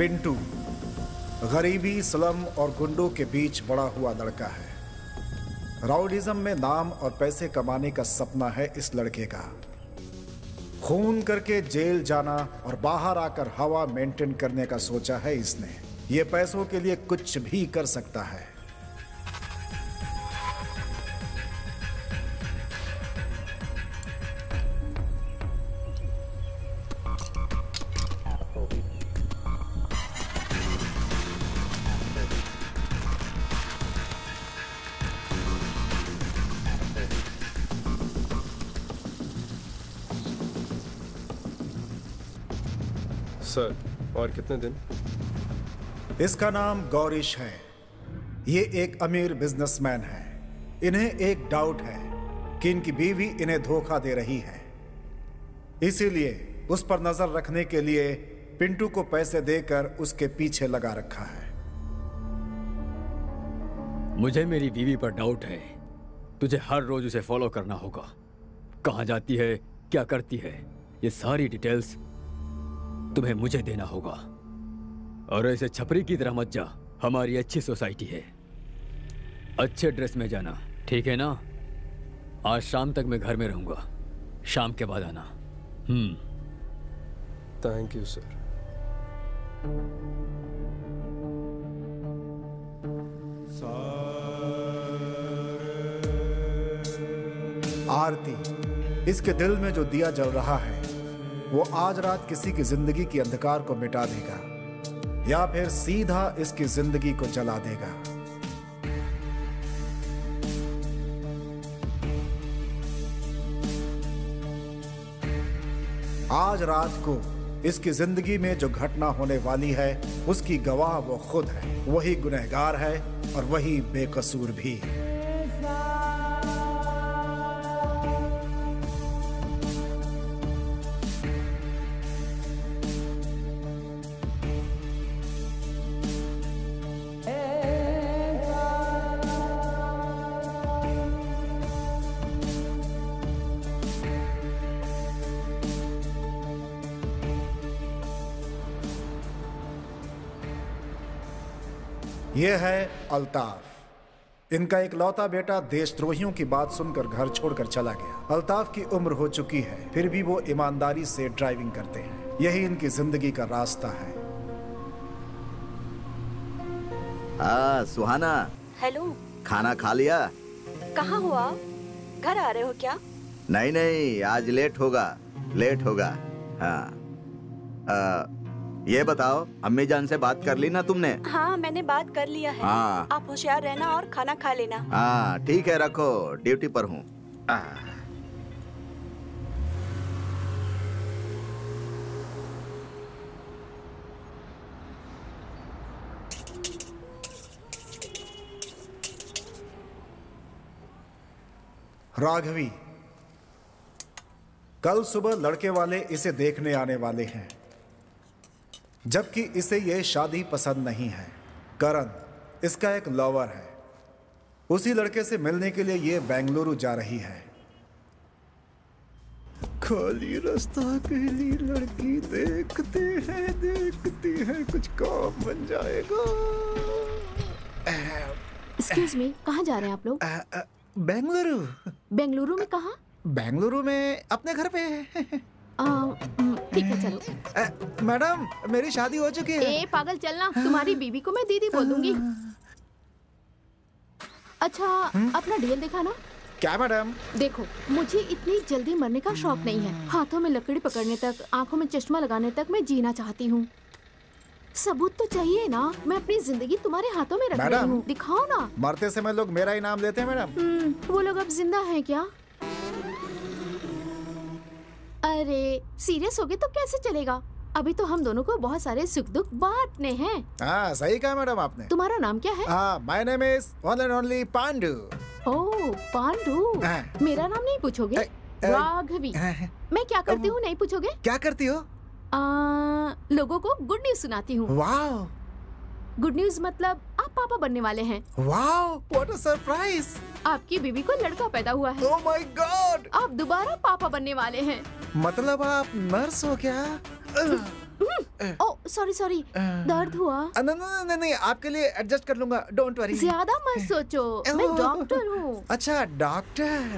पिंटू गरीबी, स्लम और गुंडों के बीच बड़ा हुआ लड़का है। राउडिज्म में नाम और पैसे कमाने का सपना है इस लड़के का। खून करके जेल जाना और बाहर आकर हवा मेंटेन करने का सोचा है इसने। ये पैसों के लिए कुछ भी कर सकता है। सर, और कितने दिन? इसका नाम गौरीश है। ये एक अमीर बिजनेसमैन है। इन्हें एक डाउट है कि इनकी बीवी इन्हें धोखा दे रही है, इसीलिए उस पर नजर रखने के लिए पिंटू को पैसे देकर उसके पीछे लगा रखा है। मुझे मेरी बीवी पर डाउट है। तुझे हर रोज उसे फॉलो करना होगा। कहाँ जाती है, क्या करती है, ये सारी डिटेल्स तुम्हें मुझे देना होगा। और ऐसे छपरी की तरह मत जा। हमारी अच्छी सोसाइटी है। अच्छे ड्रेस में जाना, ठीक है ना? आज शाम तक मैं घर में रहूंगा। शाम के बाद आना। Thank you sir. आरती, इसके दिल में जो दिया जल रहा है वो आज रात किसी की जिंदगी की अंधकार को मिटा देगा या फिर सीधा इसकी जिंदगी को जला देगा। आज रात को इसकी जिंदगी में जो घटना होने वाली है उसकी गवाह वो खुद है। वही गुनहगार है और वही बेकसूर भी। यह है अल्ताफ। इनका इकलौता बेटा देशद्रोहियों की बात सुनकर घर छोड़कर चला गया। अल्ताफ की उम्र हो चुकी है, फिर भी वो ईमानदारी से ड्राइविंग करते हैं। यही इनकी जिंदगी का रास्ता है। सुहाना। हेलो। खाना खा लिया? कहाँ हो आप? घर आ रहे हो क्या? नहीं नहीं, आज लेट होगा। हाँ। ये बताओ, अम्मी जान से बात कर ली ना तुमने? हाँ, मैंने बात कर लिया है। हाँ। आप होशियार रहना और खाना खा लेना। हाँ ठीक है, रखो, ड्यूटी पर हूँ। राघवी, कल सुबह लड़के वाले इसे देखने आने वाले हैं, जबकि इसे यह शादी पसंद नहीं है। करण इसका एक लवर है। उसी लड़के से मिलने के लिए ये बेंगलुरु जा रही है। खाली रास्ता अकेली लड़की देखते हैं कुछ काम बन जाएगा। एक्सक्यूज मी, कहाँ जा रहे हैं आप लोग? बेंगलुरु। बेंगलुरु में कहाँ? बेंगलुरु में अपने घर पे। ठीक है, चलो। मैडम, मेरी शादी हो चुकी है। ए पागल, चलना। तुम्हारी बीवी को मैं दीदी बोल दूंगी। अच्छा, अपना डीएल दिखा ना। क्या मैडम? देखो, मुझे इतनी जल्दी मरने का शौक नहीं है। हाथों में लकड़ी पकड़ने तक, आंखों में चश्मा लगाने तक मैं जीना चाहती हूँ। सबूत तो चाहिए ना। मैं अपनी जिंदगी तुम्हारे हाथों में रख रही हूँ, दिखाओ ना। मरते समय लोग मेरा ही नाम लेते हैं मैडम। वो लोग अब जिंदा हैं क्या? अरे सीरियस हो गए तो कैसे चलेगा? अभी तो हम दोनों को बहुत सारे सुख दुख बांटने हैं। हाँ सही कहा मैडम आपने। तुम्हारा नाम क्या है? My name is one and only Pandu. Oh Pandu. मेरा नाम नहीं पूछोगे? राघवी। मैं क्या करती हूँ नहीं पूछोगे? क्या करती हो? लोगों को गुड न्यूज सुनाती हूँ। वाओ। गुड न्यूज मतलब आप पापा बनने वाले हैं। Wow, what a surprise. आपकी बीवी को लड़का पैदा हुआ है। Oh my God. आप दोबारा पापा बनने वाले हैं। मतलब आप नर्स हो क्या? ओ सॉरी सॉरी, दर्द हुआ? नहीं, आपके लिए एडजस्ट कर लूंगा, डोंट वरी। ज्यादा मत सोचो, मैं डॉक्टर हूँ। अच्छा, डॉक्टर।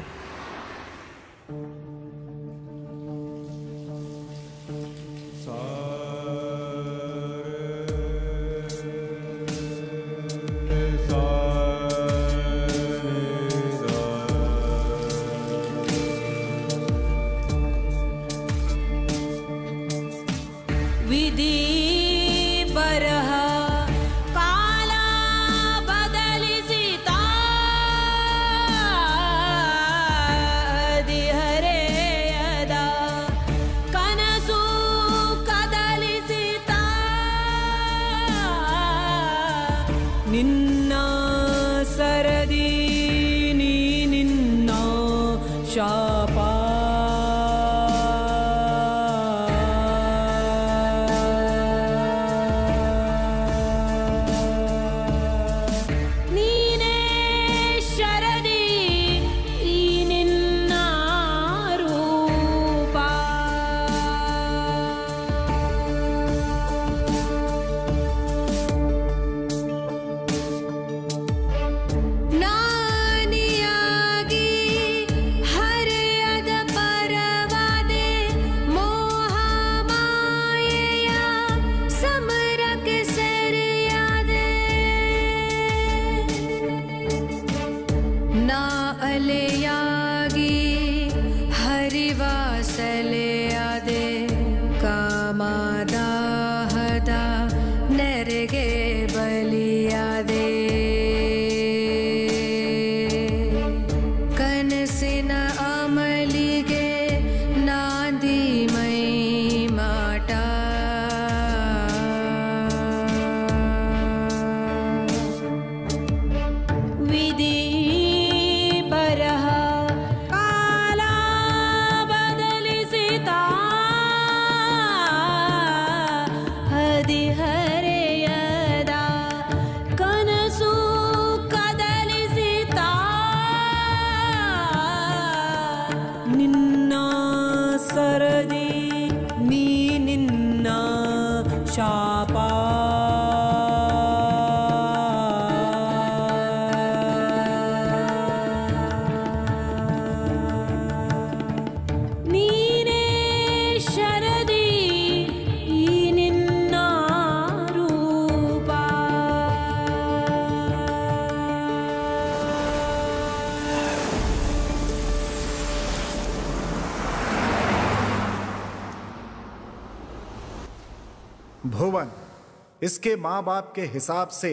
भुवन, इसके माँ बाप के हिसाब से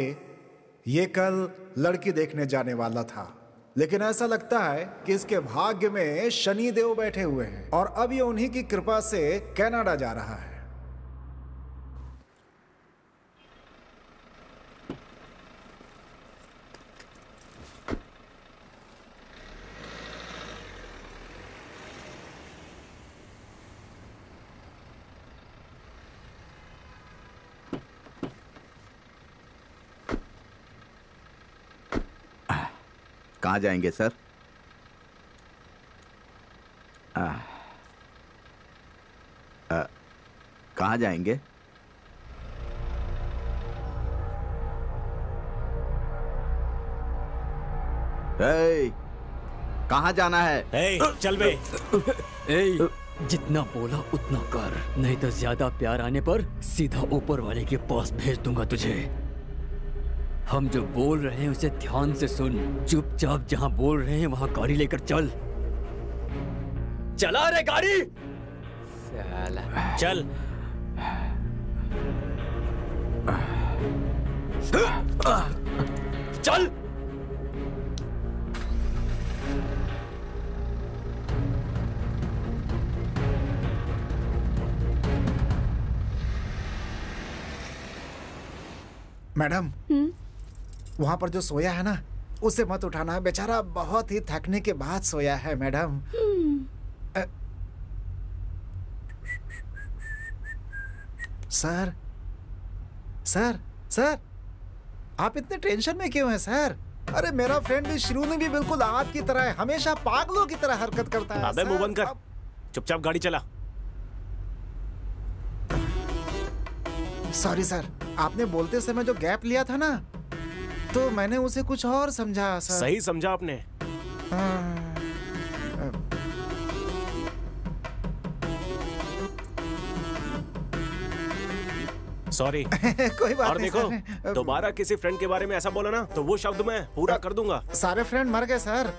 ये कल लड़की देखने जाने वाला था, लेकिन ऐसा लगता है कि इसके भाग्य में शनि देव बैठे हुए हैं और अब ये उन्हीं की कृपा से कनाडा जा रहा है। कहाँ जाएंगे सर? कहाँ जाएंगे? कहाँ जाना है? चल बे। जितना बोला उतना कर, नहीं तो ज्यादा प्यार आने पर सीधा ऊपर वाले के पास भेज दूंगा तुझे। हम जो बोल रहे हैं उसे ध्यान से सुन, चुपचाप जहां बोल रहे हैं वहां गाड़ी लेकर चल। चला रे गाड़ी। चल। चल। मैडम, वहां पर जो सोया है ना, उसे मत उठाना, बेचारा बहुत ही थकने के बाद सोया है मैडम। सर सर सर, आप इतने टेंशन में क्यों हैं सर? अरे मेरा फ्रेंड भी शिरोनी भी बिल्कुल आपकी तरह है, हमेशा पागलों की तरह हरकत करता है। अबे मुंह बंद कर, चुपचाप गाड़ी चला। सॉरी सर, आपने बोलते समय जो गैप लिया था ना, तो मैंने उसे कुछ और समझा सर। सही समझा आपने। सॉरी। कोई बात और नहीं देखो, सर। दोबारा किसी फ्रेंड के बारे में ऐसा बोला ना तो वो शब्द मैं पूरा कर दूंगा। सारे फ्रेंड मर गए सर।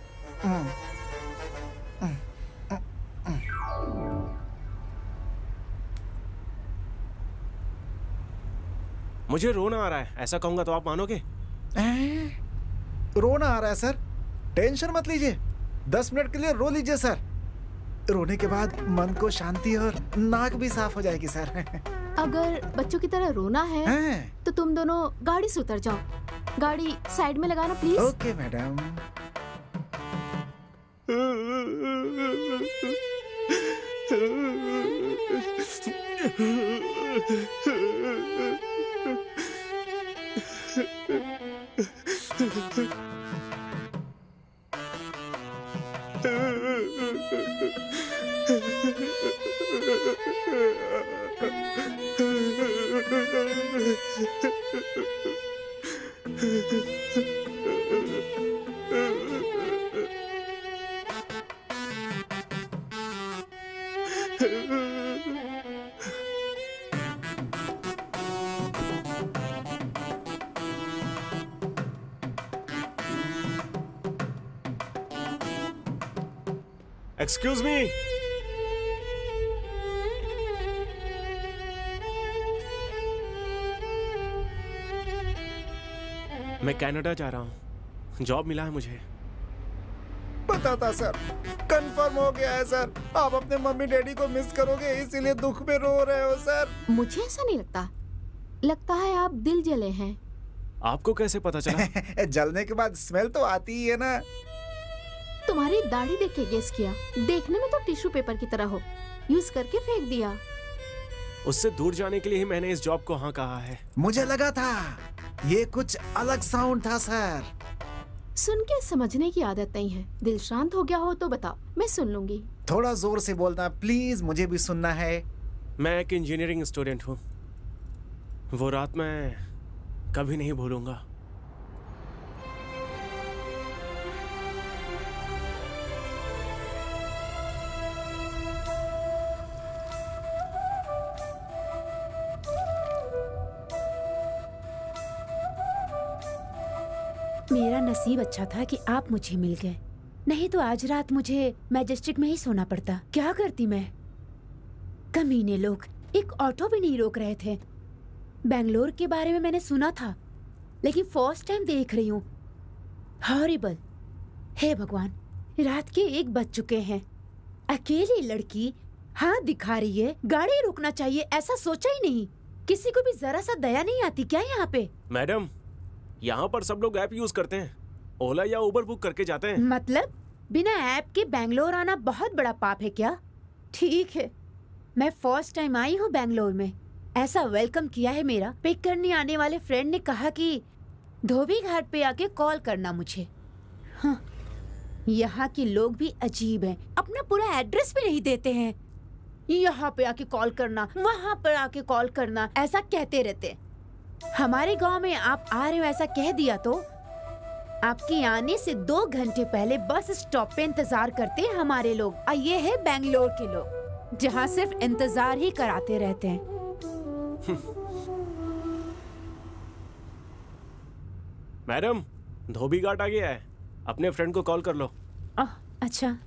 मुझे रोना आ रहा है, ऐसा कहूंगा तो आप मानोगे? रोना आ रहा है सर? टेंशन मत लीजिए, 10 मिनट के लिए रो लीजिए सर। रोने के बाद मन को शांति और नाक भी साफ हो जाएगी सर। अगर बच्चों की तरह रोना है तो तुम दोनों गाड़ी से उतर जाओ। गाड़ी साइड में लगाना please. Okay madam. Excuse me. मैं कनाडा जा रहा हूँ, जॉब मिला है मुझे। पता था सर, कंफर्म हो गया है सर। आप अपने मम्मी डैडी को मिस करोगे, इसीलिए दुख में रो रहे हो सर। मुझे ऐसा नहीं लगता, लगता है आप दिल जले हैं। आपको कैसे पता चला? जलने के बाद स्मेल तो आती ही है ना। तुम्हारी दाढ़ी देख के गेस किया, देखने में तो टिश्यू पेपर की तरह हो, यूज करके फेंक दिया। उससे दूर जाने के लिए ही मैंने इस जॉब को हाँ कहा है। मुझे लगा था ये कुछ अलग साउंड था सर। सुन के समझने की आदत नहीं है। दिल शांत हो गया हो तो बताओ, मैं सुन लूंगी। थोड़ा जोर से बोलना प्लीज, मुझे भी सुनना है। मैं एक इंजीनियरिंग स्टूडेंट हूँ। वो रात मैं कभी नहीं भूलूंगा। मेरा नसीब अच्छा था कि आप मुझे मिल गए, नहीं तो आज रात मुझे मैजेस्टिक में ही सोना पड़ता। क्या करती मैं? कमीने लोग एक ऑटो भी नहीं रोक रहे थे। बेंगलोर के बारे में मैंने सुना था, लेकिन फर्स्ट टाइम देख रही हूँ। हॉरिबल। हे भगवान, रात के 1 बज चुके हैं। अकेली लड़की हाथ दिखा रही है, गाड़ी रोकना चाहिए ऐसा सोचा ही नहीं। किसी को भी जरा सा दया नहीं आती क्या यहाँ पे? मैडम, यहाँ पर सब लोग ऐप यूज करते हैं, ओला या उबर बुक करके जाते हैं। मतलब बिना ऐप के बेंगलोर आना बहुत बड़ा पाप है क्या? ठीक है, मैं फर्स्ट टाइम आई हूँ बेंगलोर में। ऐसा वेलकम किया है मेरा। पिक करने आने वाले फ्रेंड ने कहा कि धोबी घाट पे आके कॉल करना मुझे। हाँ, यहाँ के लोग भी अजीब हैं, अपना पूरा एड्रेस भी नहीं देते हैं। यहाँ पे आके कॉल करना, वहाँ पर आके कॉल करना, ऐसा कहते रहते। हमारे गांव में आप आ रहे हो ऐसा कह दिया तो आपके आने से 2 घंटे पहले बस स्टॉप पे इंतजार करते हैं हमारे लोग। और ये है बेंगलोर के लोग, जहाँ सिर्फ इंतजार ही कराते रहते हैं। मैडम, धोबी घाट आ गया है, अपने फ्रेंड को कॉल कर लो। अच्छा।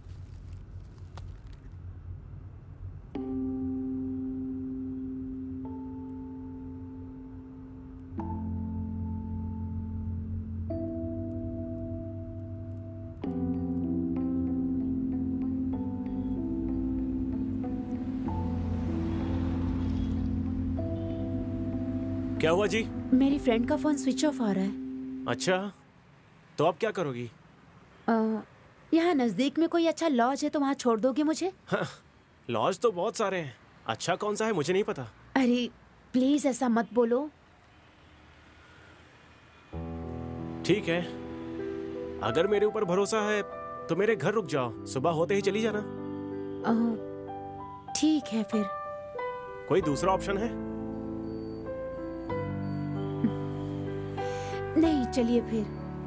क्या हुआ जी? मेरी फ्रेंड का फोन स्विच ऑफ आ रहा है। अच्छा, तो आप क्या करोगी? यहाँ नजदीक में कोई अच्छा लॉज है तो वहाँ छोड़ दोगे मुझे? हाँ, लॉज तो बहुत सारे हैं, अच्छा कौन सा है मुझे नहीं पता। अरे प्लीज ऐसा मत बोलो। ठीक है, अगर मेरे ऊपर भरोसा है तो मेरे घर रुक जाओ, सुबह होते ही चली जाना। ठीक है फिर। कोई दूसरा ऑप्शन है? चलिए फिर।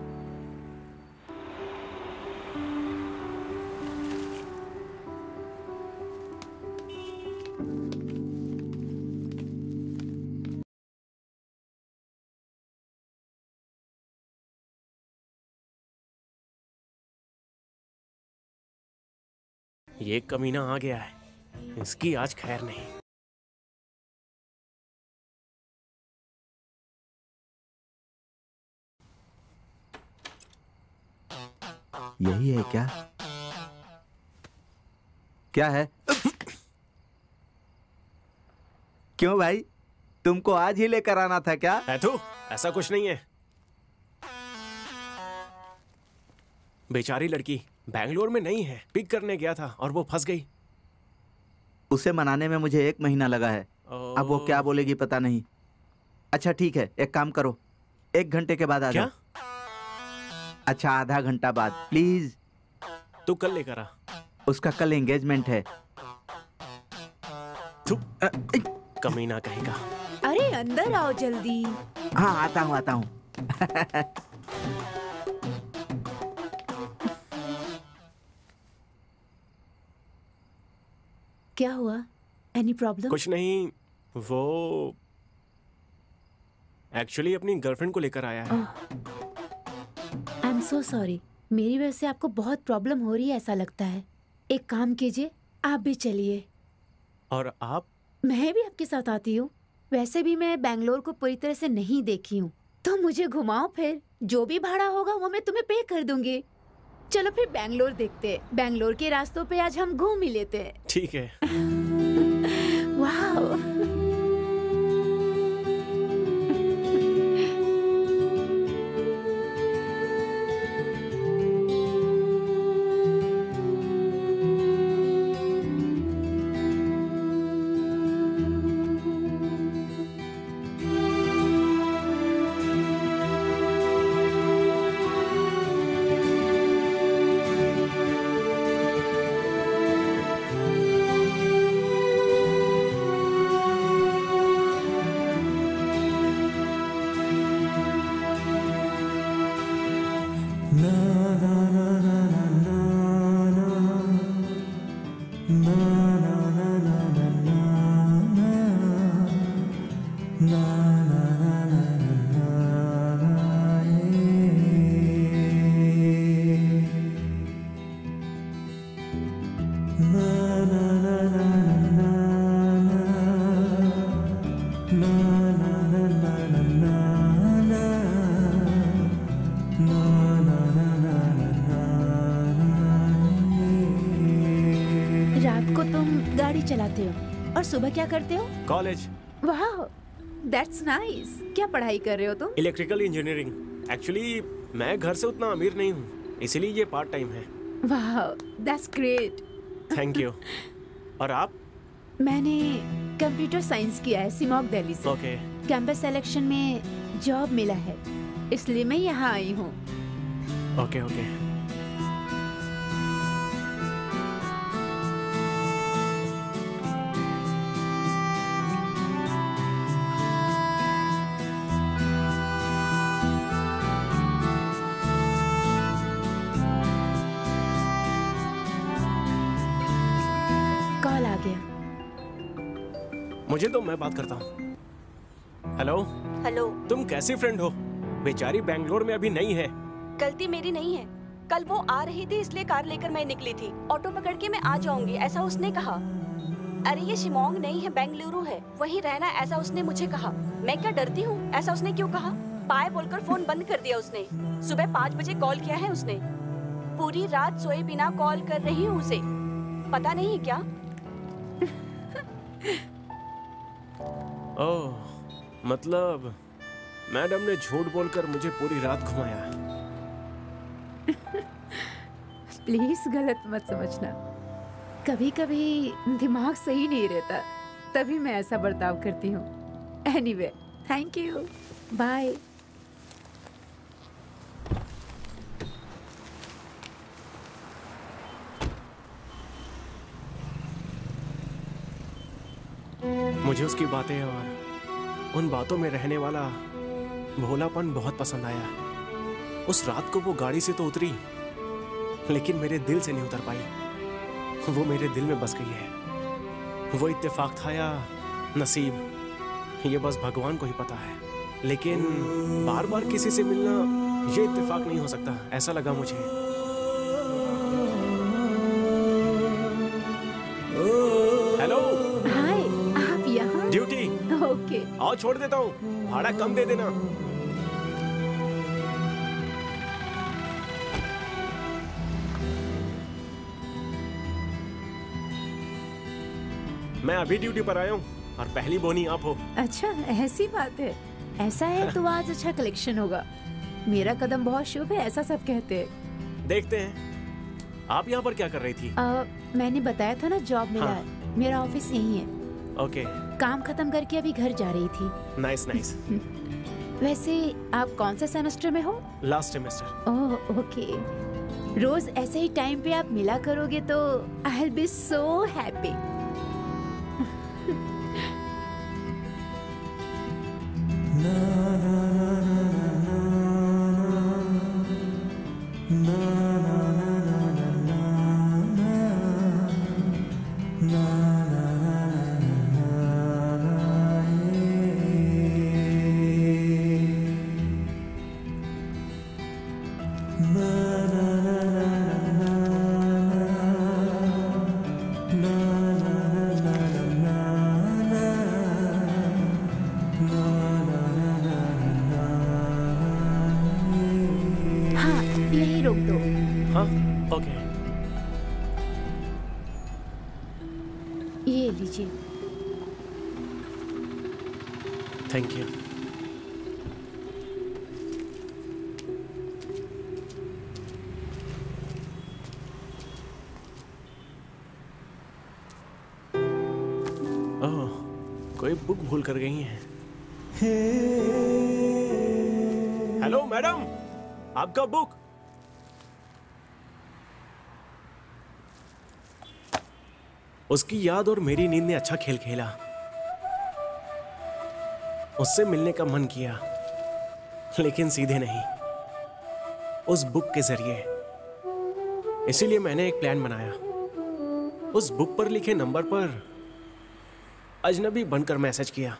ये कमीना आ गया है, इसकी आज खैर नहीं। यही है क्या? क्या है? क्यों भाई, तुमको आज ही लेकर आना था क्या? ऐथू, ऐसा कुछ नहीं है। बेचारी लड़की बैंगलोर में नहीं है, पिक करने गया था और वो फंस गई। उसे मनाने में मुझे 1 महीना लगा है। अब वो क्या बोलेगी पता नहीं। अच्छा ठीक है, एक काम करो, 1 घंटे के बाद आ जाओ। अच्छा, आधा घंटा बाद प्लीज। तू कल लेकर आ। उसका कल एंगेजमेंट है। कमीना कहेगा। अरे अंदर आओ जल्दी। हाँ आता हूँ आता हूँ। क्या हुआ? Any problem? कुछ नहीं, वो एक्चुअली अपनी गर्लफ्रेंड को लेकर आया है। आई एम सो सॉरी, मेरी वजह से आपको बहुत प्रॉब्लम हो रही है ऐसा लगता है। एक काम कीजिए, आप भी चलिए। और आप? मैं भी आपके साथ आती हूँ। वैसे भी मैं बैंगलोर को पूरी तरह से नहीं देखी हूँ, तो मुझे घुमाओ फिर। जो भी भाड़ा होगा वो मैं तुम्हें पे कर दूंगी। चलो फिर बैंगलोर देखते हैं। बैंगलोर के रास्तों पे आज हम घूम ही लेते हैं। ठीक है। वाह। चलाते हो और सुबह क्या करते हो? कॉलेज। वाह, दैट्स नाइस। क्या पढ़ाई कर रहे हो तुम? Electrical engineering. एक्चुअली मैं घर से उतना अमीर नहीं हूँ, इसीलिए ये पार्ट टाइम है। वाह, दैट्स ग्रेट। Thank you. और आप? मैंने कंप्यूटर साइंस किया है सिमोग दिल्ली से। ओके। कैंपस सिलेक्शन में जॉब मिला है, इसलिए मैं यहाँ आई हूँ। Okay okay. कॉल आ गया। मुझे तो मैं बात करता हूँ। हेलो। हेलो। तुम कैसी फ्रेंड हो? बेचारी बैंगलोर में अभी नहीं है। गलती मेरी नहीं है। कल वो आ रही थी इसलिए कार लेकर मैं निकली थी। ऑटो पकड़ के मैं आ जाऊंगी ऐसा उसने कहा। अरे ये शिमोंग नहीं है, बेंगलुरु है, वहीं रहना ऐसा उसने मुझे कहा। मैं क्या डरती हूँ? ऐसा उसने क्यों कहा? बाय बोलकर फोन बंद कर दिया उसने। सुबह 5 बजे कॉल किया है उसने। पूरी रात सोए बिना कॉल कर रही हूँ उसे। पता नहीं क्या? ओह, मतलब मैडम ने झूठ बोलकर मुझे पूरी रात घुमाया। प्लीज गलत मत समझना, कभी कभी दिमाग सही नहीं रहता, तभी मैं ऐसा बर्ताव करती हूँ। Anyway, thank you, bye. मुझे उसकी बातें और उन बातों में रहने वाला भोलापन बहुत पसंद आया। उस रात को वो गाड़ी से तो उतरी, लेकिन मेरे दिल से नहीं उतर पाई। वो मेरे दिल में बस गई है। वो इत्तेफाक था या नसीब, ये बस भगवान को ही पता है। लेकिन बार बार किसी से मिलना ये इत्तेफाक नहीं हो सकता, ऐसा लगा मुझे। हेलो। हाय, आप यहाँ? ड्यूटी। ओके। आओ छोड़ देता हूँ, भाड़ा कम दे देना। मैं अभी ड्यूटी पर आया हूँ और पहली बोनी आप हो। अच्छा, ऐसी बात है। ऐसा है तो आज अच्छा कलेक्शन होगा। मेरा कदम बहुत शुभ है, ऐसा सब कहते हैं। देखते हैं। आप यहाँ पर क्या कर रही थी? मैंने बताया था ना, जॉब मिला है। मेरा ऑफिस यही है। ओके। काम खत्म करके अभी घर जा रही थी। Nice nice. वैसे आप कौन से सेमेस्टर में हो? Last semester. Oh okay. रोज ऐसे ही टाइम पे आप मिला करोगे तो I will be so happy. ये लीजिए। Thank you. ओह, कोई बुक भूल कर गई हैं। हेलो मैडम, आपका बुक। उसकी याद और मेरी नींद ने अच्छा खेल खेला। उससे मिलने का मन किया, लेकिन सीधे नहीं, उस बुक के जरिए। इसीलिए मैंने एक प्लान बनाया। उस बुक पर लिखे नंबर पर अजनबी बनकर मैसेज किया।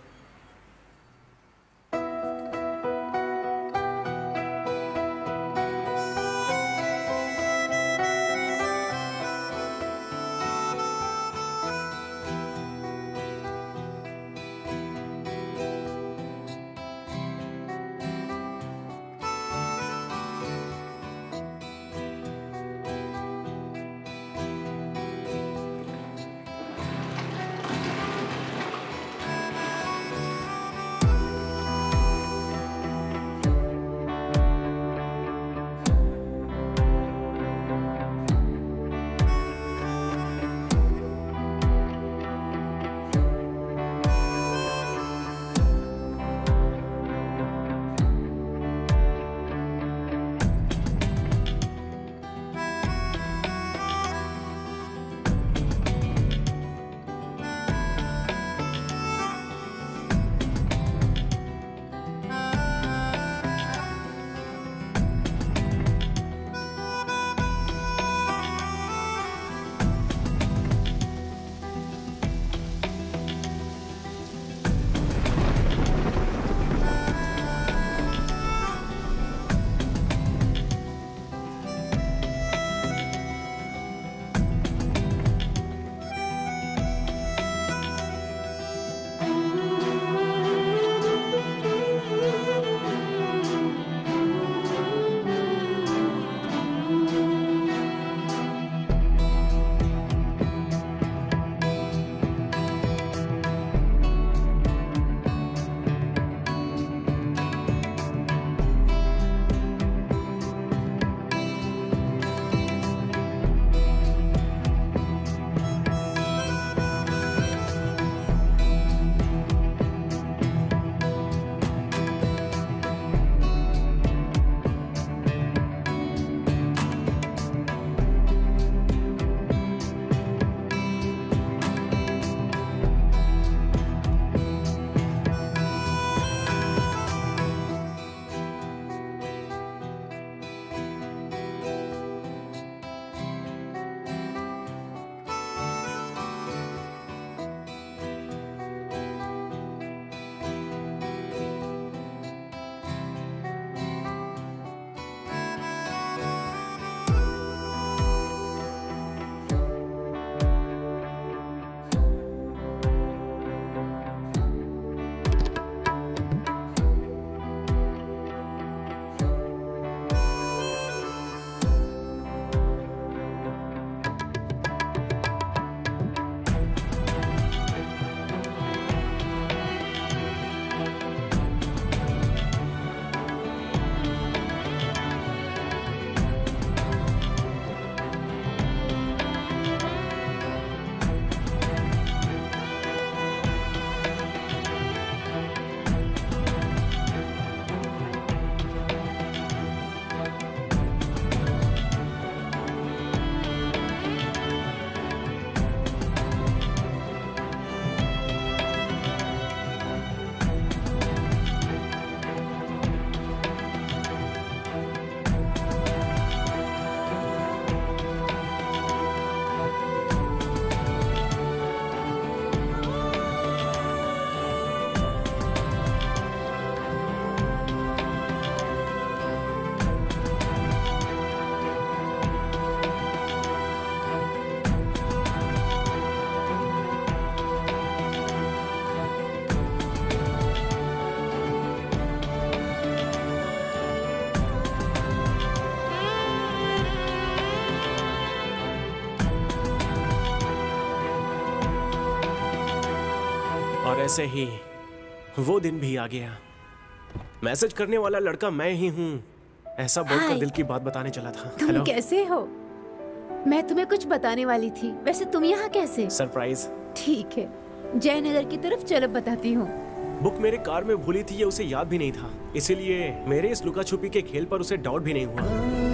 और ऐसे ही वो दिन भी आ गया। मैसेज करने वाला लड़का मैं ही हूँ, ऐसा बोलकर दिल की बात बताने चला था। तुम कैसे हो? मैं तुम्हें कुछ बताने वाली थी। वैसे तुम यहाँ कैसे? सरप्राइज। ठीक है, जयनगर की तरफ चलो, बताती हूँ। बुक मेरे कार में भूली थी, ये उसे याद भी नहीं था, इसीलिए मेरे इस लुका छुपी के खेल पर उसे डाउट भी नहीं हुआ।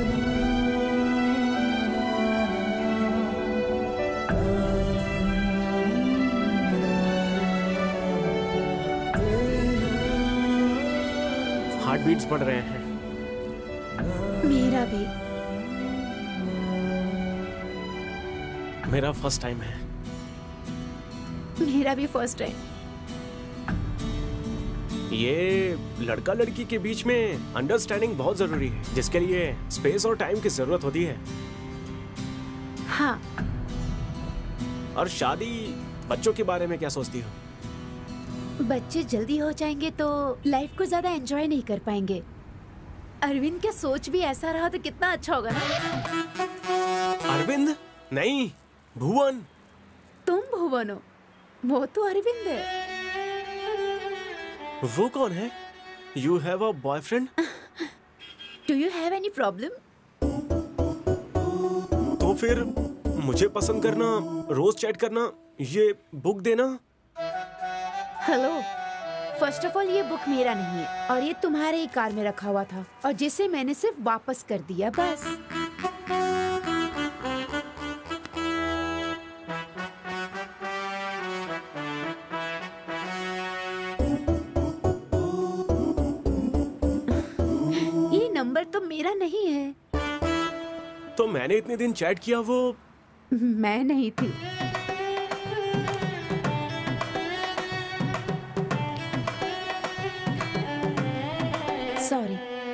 हार्ट बीट्स बढ़ रहे हैं। मेरा भी। मेरा फर्स्ट टाइम है। मेरा भी फर्स्ट टाइम। ये लड़का लड़की के बीच में अंडरस्टैंडिंग बहुत जरूरी है, जिसके लिए स्पेस और टाइम की जरूरत होती है। हाँ। और शादी, बच्चों के बारे में क्या सोचती हो? बच्चे जल्दी हो जाएंगे तो लाइफ को ज्यादा एंजॉय नहीं कर पाएंगे। अरविंद का सोच भी ऐसा रहा तो कितना अच्छा होगा ना। अरविंद नहीं, भुवन। तुम भुवन हो, वो तो अरविंद है। वो कौन है? You have a boyfriend? Do you have any problem? तो फिर मुझे पसंद करना, रोज चैट करना, ये बुक देना। हेलो, फर्स्ट ऑफ ऑल ये बुक मेरा नहीं है और ये तुम्हारे ही कार में रखा हुआ था और जिसे मैंने सिर्फ वापस कर दिया, बस। ये नंबर तो मेरा नहीं है। तो मैंने इतने दिन चैट किया, वो मैं नहीं थी। सॉरी,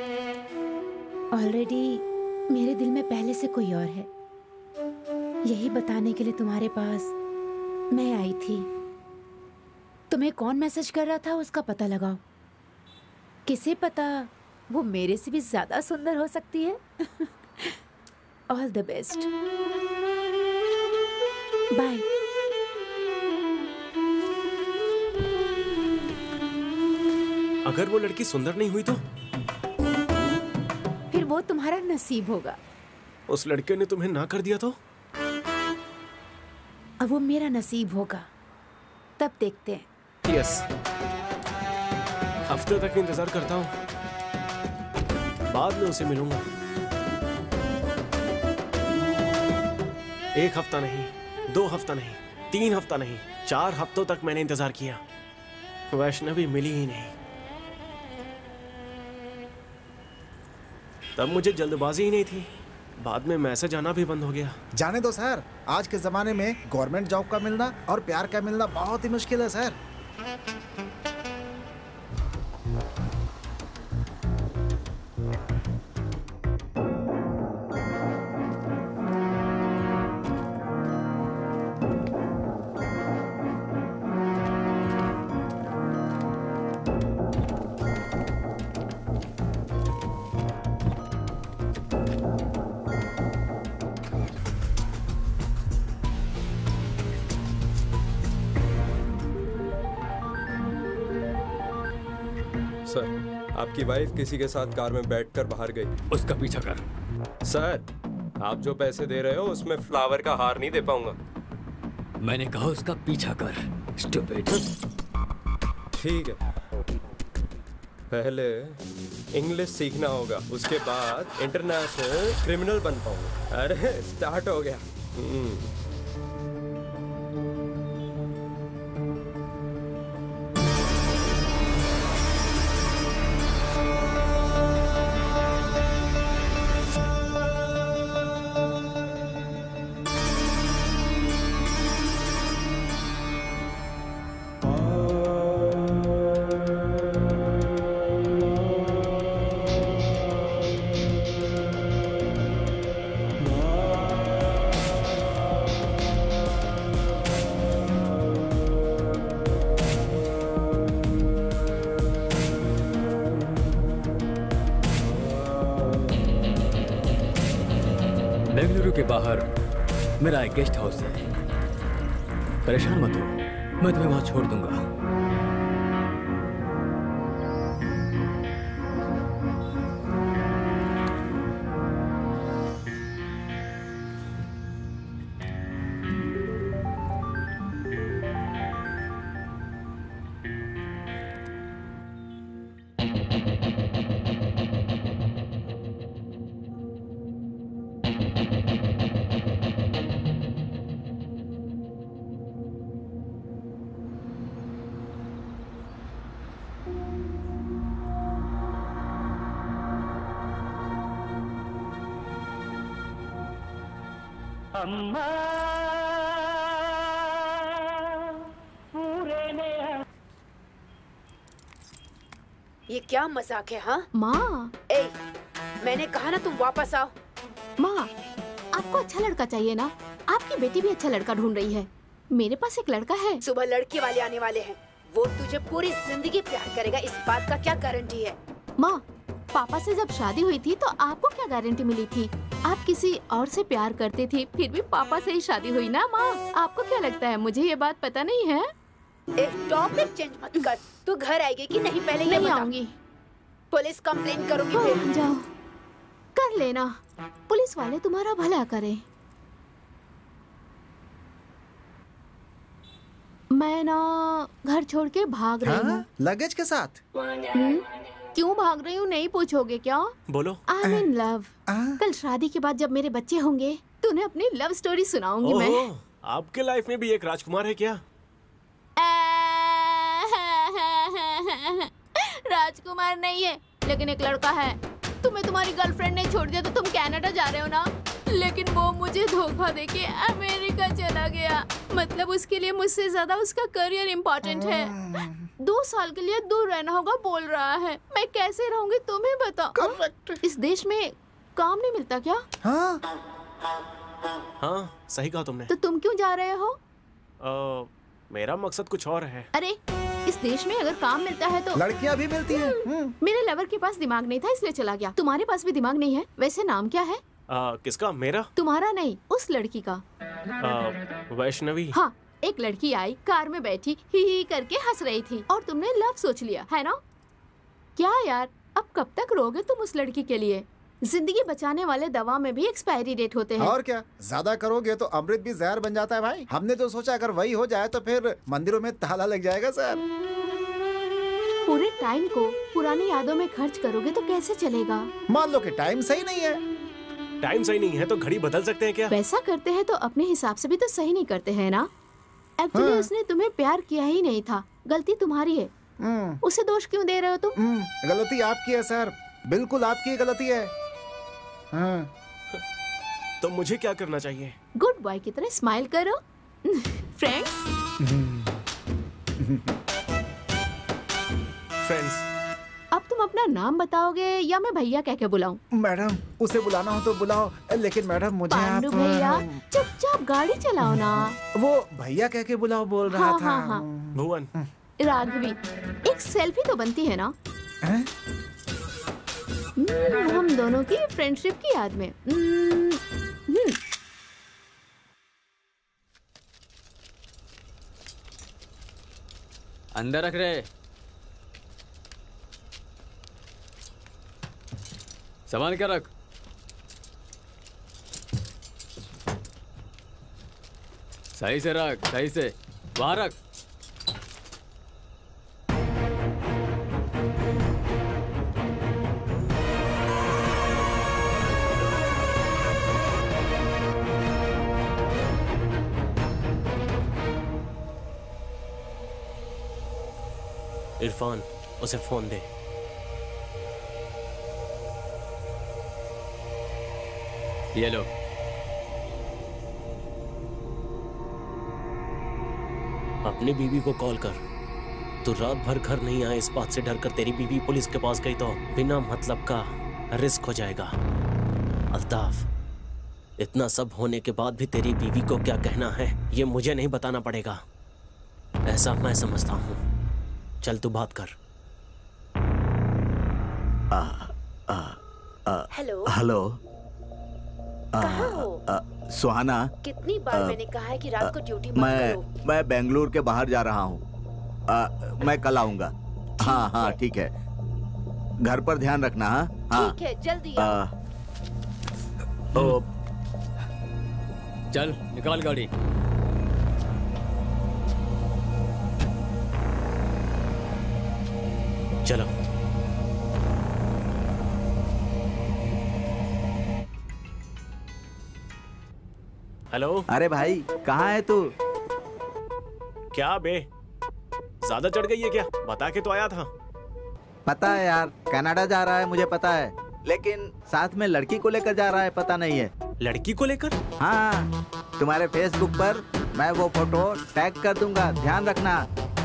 ऑलरेडी मेरे दिल में पहले से कोई और है। यही बताने के लिए तुम्हारे पास मैं आई थी। तुम्हें कौन मैसेज कर रहा था उसका पता लगाओ। किसे पता वो मेरे से भी ज्यादा सुंदर हो सकती है। All the best, bye. अगर वो लड़की सुंदर नहीं हुई तो? फिर वो तुम्हारा नसीब होगा। उस लड़के ने तुम्हें ना कर दिया तो? अब वो मेरा नसीब होगा, तब देखते हैं। यस, हफ्ते तक इंतजार करता हूँ, बाद में उसे मिलूंगा। 1 हफ्ता नहीं, 2 हफ्ता नहीं, 3 हफ्ता नहीं, 4 हफ्तों तक मैंने इंतजार किया, वैष्णवी मिली ही नहीं। तब मुझे जल्दबाजी ही नहीं थी, बाद में मैसेज आना भी बंद हो गया। जाने दो सर, आज के जमाने में गवर्नमेंट जॉब का मिलना और प्यार का मिलना बहुत ही मुश्किल है सर। सर, आपकी वाइफ किसी के साथ कार में बैठकर बाहर गई। उसका पीछा कर। सर, आप जो पैसे दे रहे हो उसमें फ्लावर का हार नहीं दे पाऊंगा। मैंने कहा उसका पीछा कर, स्टूपिड। ठीक है, पहले इंग्लिश सीखना होगा, उसके बाद इंटरनेशनल क्रिमिनल बन पाऊंगा। अरे स्टार्ट हो गया। बेंगलुरु के बाहर मेरा एक गेस्ट हाउस है, परेशान मत हो, मैं तुम्हें वहां छोड़ दूंगा। ये क्या मजाक है? हाँ माँ, मैंने कहा ना तुम वापस आओ। माँ, आपको अच्छा लड़का चाहिए ना? आपकी बेटी भी अच्छा लड़का ढूंढ रही है। मेरे पास एक लड़का है। सुबह लड़के वाले आने वाले हैं। वो तुझे पूरी जिंदगी प्यार करेगा, इस बात का क्या गारंटी है? माँ, पापा से जब शादी हुई थी तो आपको क्या गारंटी मिली थी? आप किसी और से प्यार करती थी, फिर भी पापा से ही शादी हुई ना माँ। आपको क्या लगता है मुझे ये बात पता नहीं है? एक टॉपिक चेंज मत कर। तू घर आएगी कि नहीं पहले ये नहीं बता। आऊंगी। पुलिस कंप्लेन करूंगी फिर। जाओ, कर लेना। पुलिस वाले तुम्हारा भला करें। मैं ना घर छोड़ के भाग रही हूँ। लगेज के साथ? क्यों भाग रही हूँ नहीं पूछोगे क्या? बोलो। I am in love. कल शादी के बाद जब मेरे बच्चे होंगे तो उन्हें अपनी लव स्टोरी सुनाऊंगी मैं। आपके लाइफ में भी एक राजकुमार है क्या? राजकुमार नहीं है, लेकिन एक लड़का है। तुम्हें तुम्हारी गर्लफ्रेंड ने छोड़ दिया तो तुम कनाडा जा रहे हो ना, लेकिन वो मुझे धोखा देके अमेरिका चला गया। मतलब उसके लिए मुझसे ज्यादा उसका करियर इम्पोर्टेंट है। 2 साल के लिए दूर रहना होगा बोल रहा है। मैं कैसे रहूंगी तुम्हें बताओ। इस देश में काम नहीं मिलता क्या? हाँ सही कहा तुमने। तो तुम क्यों जा रहे हो? मेरा मकसद कुछ और है। अरे इस देश में अगर काम मिलता है तो लड़कियां भी मिलती हैं। मेरे लवर के पास दिमाग नहीं था इसलिए चला गया। तुम्हारे पास भी दिमाग नहीं है? वैसे नाम क्या है? किसका? मेरा? तुम्हारा नहीं, उस लड़की का। वैष्णवी। हाँ, एक लड़की आई, कार में बैठी ही करके हंस रही थी और तुमने लव सोच लिया है ना? क्या यार, अब कब तक रोगे तुम उस लड़की के लिए? जिंदगी बचाने वाले दवा में भी एक्सपायरी डेट होते हैं। और क्या, ज्यादा करोगे तो अमृत भी जहर बन जाता है भाई। हमने तो सोचा अगर वही हो जाए तो फिर मंदिरों में ताला लग जाएगा सर। पूरे टाइम को पुरानी यादों में खर्च करोगे तो कैसे चलेगा? मान लो कि टाइम सही नहीं है। टाइम सही नहीं है तो घड़ी बदल सकते हैं क्या? वैसा करते हैं तो अपने हिसाब से भी तो सही नहीं करते हैं ना। एक्चुअली उसने तुम्हें प्यार किया ही नहीं था, गलती तुम्हारी है। उसे दोष क्यों दे रहे हो तुम? गलती आपकी है सर, बिल्कुल आपकी गलती है। तो मुझे क्या करना चाहिए? गुड बॉय की तरह स्माइल करो। फ्रेंड्स। फ्रेंड्स। अब तुम अपना नाम बताओगे या मैं भैया कह के बुलाऊं? मैडम, उसे बुलाना हो तो बुलाओ, लेकिन मैडम मुझे पांडु भैया चुपचाप गाड़ी चलाओ ना। वो भैया कह के बुलाओ बोल रहा था। हाँ। भुवन। राघवी, एक सेल्फी तो बनती है ना? हम दोनों की फ्रेंडशिप की याद में। अंदर रख रहे। सामान क्या रख। सही से रख, सही से वहां रख। इरफान, उसे फोन दे। ये लो। अपनी बीवी को कॉल कर। तू रात भर घर नहीं आए इस बात से डर कर तेरी बीवी पुलिस के पास गई तो बिना मतलब का रिस्क हो जाएगा। अल्ताफ, इतना सब होने के बाद भी तेरी बीवी को क्या कहना है ये मुझे नहीं बताना पड़ेगा, ऐसा मैं समझता हूँ। चल तू बात कर। हेलो। हेलो। कहाँ हो? सुहाना, कितनी बार मैंने कहा है कि रात को ड्यूटी मत करो। मैं बेंगलुरु के बाहर जा रहा हूँ। मैं कल आऊंगा। हाँ ठीक है। घर पर ध्यान रखना। हाँ ठीक है, जल्दी आओ। चल निकाल गाड़ी। चलो। हेलो। अरे भाई कहाँ है तू? क्या बे, ज्यादा चढ़ गई है क्या? बता के तो आया था। पता है यार, कनाडा जा रहा है मुझे पता है, लेकिन साथ में लड़की को लेकर जा रहा है पता नहीं है। लड़की को लेकर? हाँ, तुम्हारे फेसबुक पर मैं वो फोटो टैग कर दूंगा, ध्यान रखना।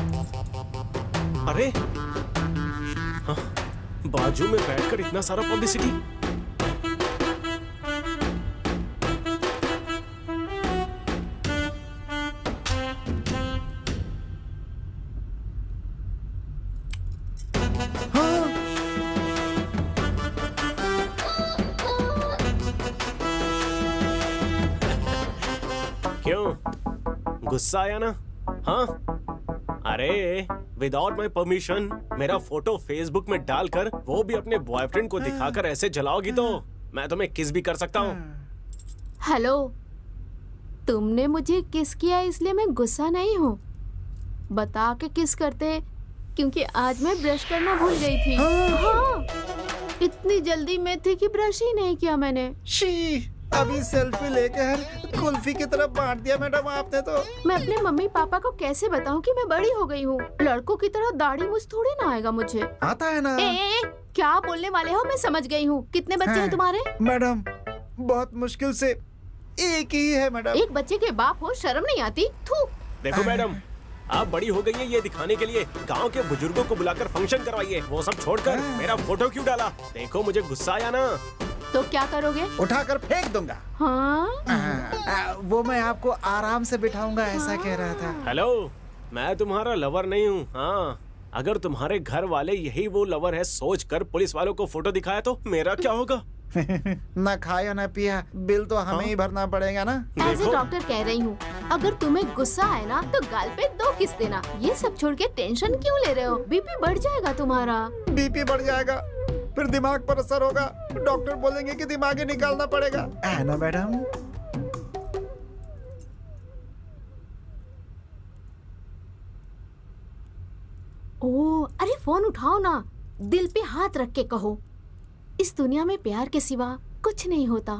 अरे हाँ, बाजू में बैठकर इतना सारा पब्लिसिटी। गुस्सा आया ना? हाँ, अरे विदाउट माई परमिशन मेरा फोटो फेसबुक में डालकर वो भी अपने बॉयफ्रेंड को दिखाकर ऐसे जलाओगी तो मैं तुम्हें किस भी कर सकता हूँ। हेलो, तुमने मुझे किस किया इसलिए मैं गुस्सा नहीं हूँ। बता के किस करते, क्योंकि आज मैं ब्रश करना भूल गई थी। हाँ, इतनी जल्दी में थी कि ब्रश ही नहीं किया मैंने। शी, अभी सेल्फी लेकर कुल्फी की तरफ बांट दिया मैडम आपने तो। मैं अपने मम्मी पापा को कैसे बताऊं कि मैं बड़ी हो गई हूँ? लड़कों की तरह दाढ़ी मूछ थोड़ी ना आएगा मुझे। आता है ना। ए, क्या बोलने वाले हो? मैं समझ गई हूँ। कितने बच्चे हैं तुम्हारे? मैडम बहुत मुश्किल से एक ही है मैडम। एक बच्चे के बाप हो, शर्म नहीं आती? थू। देखो मैडम, आप बड़ी हो गई है ये दिखाने के लिए गांव के बुजुर्गों को बुलाकर फंक्शन करवाइए, वो सब छोड़कर मेरा फोटो क्यों डाला? देखो मुझे गुस्सा आया ना। तो क्या करोगे? उठाकर फेंक दूंगा। हाँ? वो मैं आपको आराम से बिठाऊंगा ऐसा कह रहा था। हेलो, मैं तुम्हारा लवर नहीं हूँ। हाँ, अगर तुम्हारे घर वाले यही वो लवर है सोचकर पुलिस वालों को फोटो दिखाया तो मेरा क्या होगा? ना खाया ना पिया, बिल तो हमें ही भरना पड़ेगा ना। एज ए डॉक्टर कह रही हूँ, अगर तुम्हें गुस्सा आए ना तो गाल पे 2 किस देना। ये सब छोड़ के टेंशन क्यों ले रहे हो? बीपी बढ़ जाएगा तुम्हारा। बीपी बढ़ जाएगा, फिर दिमाग पर असर होगा, डॉक्टर बोलेंगे कि दिमाग ही निकालना पड़ेगा, है ना मैडम? ओह, अरे फोन उठाओ ना, दिल पे हाथ रख के कहो, इस दुनिया में प्यार के सिवा कुछ नहीं होता।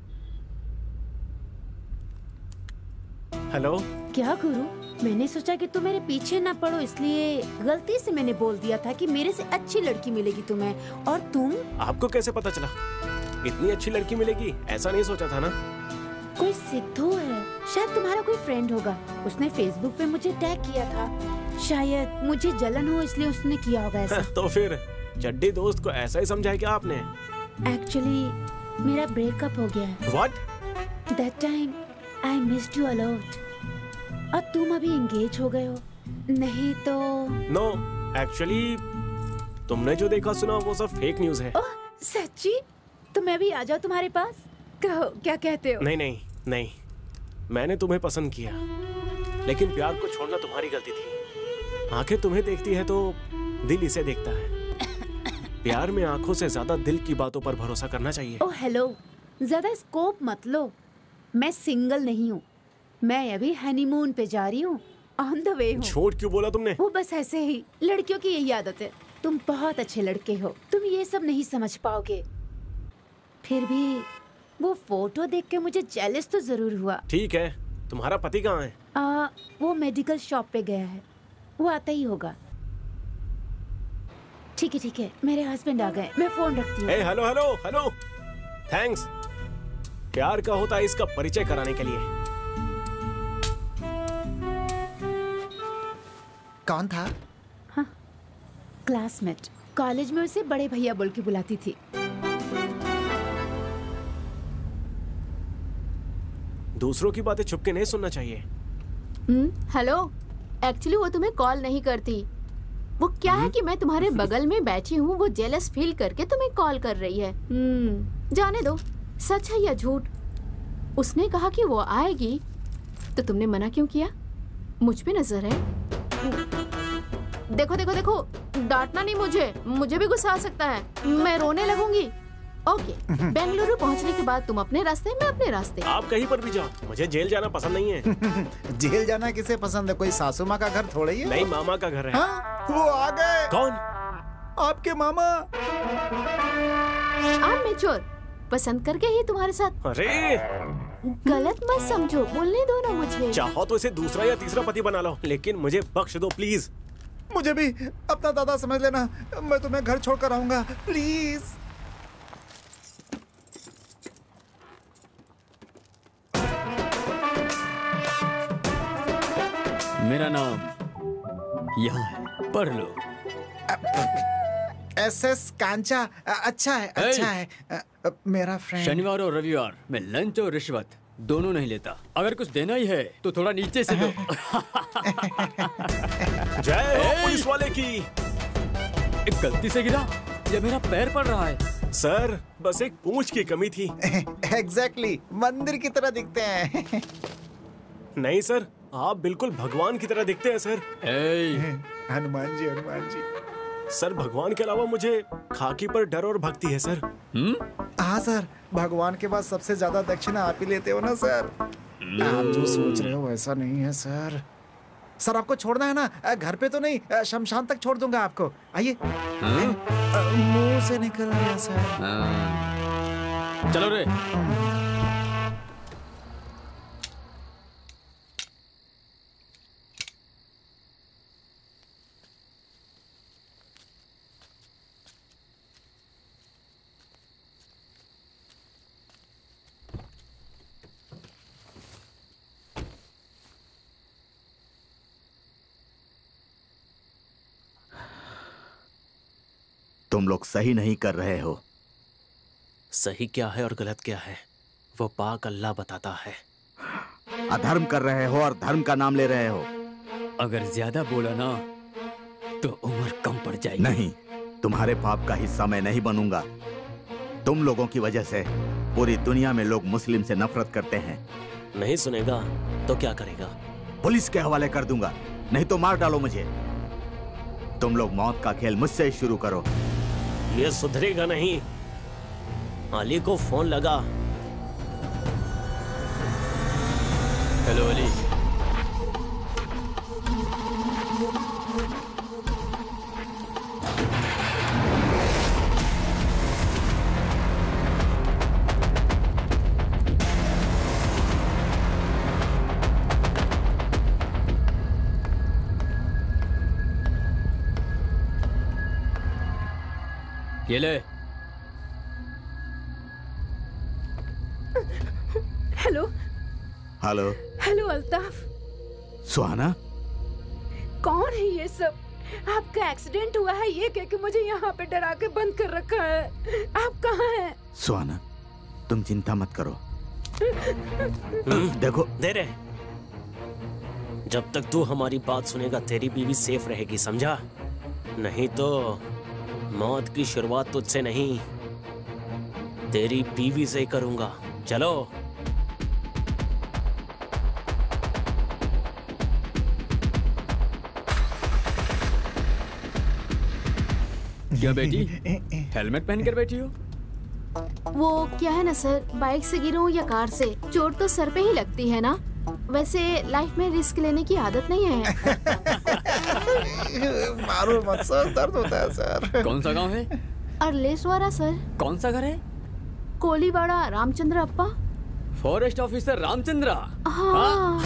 हेलो। क्या गुरु, मैंने सोचा कि तुम मेरे पीछे ना पड़ो, इसलिए गलती से मैंने बोल दिया था कि मेरे से अच्छी लड़की मिलेगी तुम्हें। और तुम? आपको कैसे पता चला इतनी अच्छी लड़की मिलेगी? ऐसा नहीं सोचा था ना। कोई सिद्धू है, शायद तुम्हारा कोई फ्रेंड होगा, उसने फेसबुक पे मुझे टैग किया था। शायद मुझे जलन हो इसलिए उसने किया होगा ऐसा। तो फिर चड्डी दोस्त को ऐसा ही समझाया क्या आपने? एक्चुअली मेरा ब्रेकअप हो गया है। What? That time I missed you a lot. और तुम अभी एंगेज हो गए हो, नहीं तो? No, actually तुमने जो देखा सुना वो सब फेक न्यूज है। ओह सच्ची? तो मैं भी आ जाऊँ तुम्हारे पास? कहो क्या कहते हो? नहीं नहीं नहीं, मैंने तुम्हें पसंद किया, लेकिन प्यार को छोड़ना तुम्हारी गलती थी। आंखें तुम्हें देखती है तो दिल इसे देखता है। प्यार में आंखों से ज्यादा दिल की बातों पर भरोसा करना चाहिए। ओह हेलो, ज्यादा स्कोप मत लो, मैं सिंगल नहीं हूँ, मैं अभी हनीमून पे जा रही हूँ, ऑन द वे हूँ। झूठ क्यों बोला तुमने? वो बस ऐसे ही, लड़कियों की यही आदत है। तुम बहुत अच्छे लड़के हो, तुम ये सब नहीं समझ पाओगे। फिर भी वो फोटो देख के मुझे जेलस तो जरूर हुआ। ठीक है, तुम्हारा पति कहाँ है? वो मेडिकल शॉप पे गया है, वो आता ही होगा। ठीक है, मेरे हस्बैंड आ गए, मैं फोन रखती हूँ। Hello hello hello, thanks. प्यार का होता है इसका परिचय कराने के लिए। कौन था? हाँ, क्लासमेट, कॉलेज में उसे बड़े भैया बोल के बुलाती थी। दूसरों की बातें छुप के नहीं सुनना चाहिए। हेलो, एक्चुअली वो तुम्हें कॉल नहीं करती। वो क्या है कि मैं तुम्हारे बगल में बैठी हूँ, वो जेलस फील करके तुम्हें कॉल कर रही है। जाने दो, सच है या झूठ। उसने कहा कि वो आएगी, तो तुमने मना क्यों किया? मुझ पे नजर है। देखो देखो देखो, डांटना नहीं मुझे भी गुस्सा आ सकता है, मैं रोने लगूंगी। ओके, बेंगलुरु पहुंचने के बाद तुम अपने रास्ते, मैं अपने रास्ते। आप कहीं पर भी जाओ, मुझे जेल जाना पसंद नहीं है। जेल जाना किसे पसंद है? कोई सासू माँ का घर थोड़ा ही है। नहीं, मामा का घर है। हाँ? वो आ गए। कौन? आपके मामा। आप मेच्योर, पसंद करके ही तुम्हारे साथ। अरे गलत मत समझो, बोलने दो ना मुझे। चाहो तो इसे दूसरा या तीसरा पति बना लो, लेकिन मुझे बख्श दो प्लीज। मुझे भी अपना दादा समझ लेना, मैं तुम्हें घर छोड़कर आऊंगा, प्लीज। मेरा नाम यहाँ है, पढ़ लो। SS कांचा, अच्छा है, अच्छा है। मेरा फ्रेंड। शनिवार और रविवार में लंच और रिश्वत दोनों नहीं लेता। अगर कुछ देना ही है तो थोड़ा नीचे से दो। जय हो पुलिस वाले की। एक गलती से गिरा, ये मेरा पैर पड़ रहा है। सर बस एक पूंछ की कमी थी। एग्जैक्टली, मंदिर की तरह दिखते हैं। नहीं सर, आप बिल्कुल भगवान की तरह दिखते हैं सर। हनुमान जी, हनुमान जी। सर भगवान के अलावा मुझे खाकी पर डर और भक्ति है सर। हाँ सर, भगवान के बाद सबसे ज्यादा दक्षिणा आप ही लेते हो ना सर। आप जो सोच रहे हो वैसा नहीं है सर। सर आपको छोड़ना है ना, घर पे तो नहीं, शमशान तक छोड़ दूंगा आपको। आइए। मुंह से निकल गया सर। चलो रे। तुम लोग सही नहीं कर रहे हो। सही क्या है और गलत क्या है वो पाक अल्लाह बताता है। अधर्म कर रहे हो और धर्म का नाम ले रहे हो। अगर ज्यादा बोला ना तो उम्र कम पड़ जाएगी। नहीं, तुम्हारे पाप का हिस्सा मैं नहीं बनूंगा। तुम लोगों की वजह से पूरी दुनिया में लोग मुस्लिम से नफरत करते हैं। नहीं सुनेगा तो क्या करेगा? पुलिस के हवाले कर दूंगा, नहीं तो मार डालो मुझे। तुम लोग मौत का खेल मुझसे ही शुरू करो। ये सुधरेगा नहीं। अली को फोन लगा। हेलो अली। ये ले। Hello. Hello. Hello Altaf. Suhana. कौन है ये सब? आपका एक्सीडेंट हुआ है ये कह के मुझे यहाँ पे डरा के बंद कर रखा है। आप कहाँ हैं? सुहाना, तुम चिंता मत करो। देखो दे रहे। जब तक तू हमारी बात सुनेगा तेरी बीवी सेफ रहेगी, समझा? नहीं तो मौत की शुरुआत तुझसे नहीं, तेरी बीवी से ही करूंगा। चलो। क्या बेटी, हेलमेट पहन कर बैठी हो? वो क्या है ना सर, बाइक से गिरूं या कार से, चोट तो सर पे ही लगती है ना। वैसे लाइफ में रिस्क लेने की आदत नहीं है। मारो मत सर, दर्द होता है सर। कौन सा गांव है? अरलेसवारा सर। कौन सा घर है? कोलीवाड़ा रामचंद्र अप्पा। Forest officer Ramchandra. हाँ।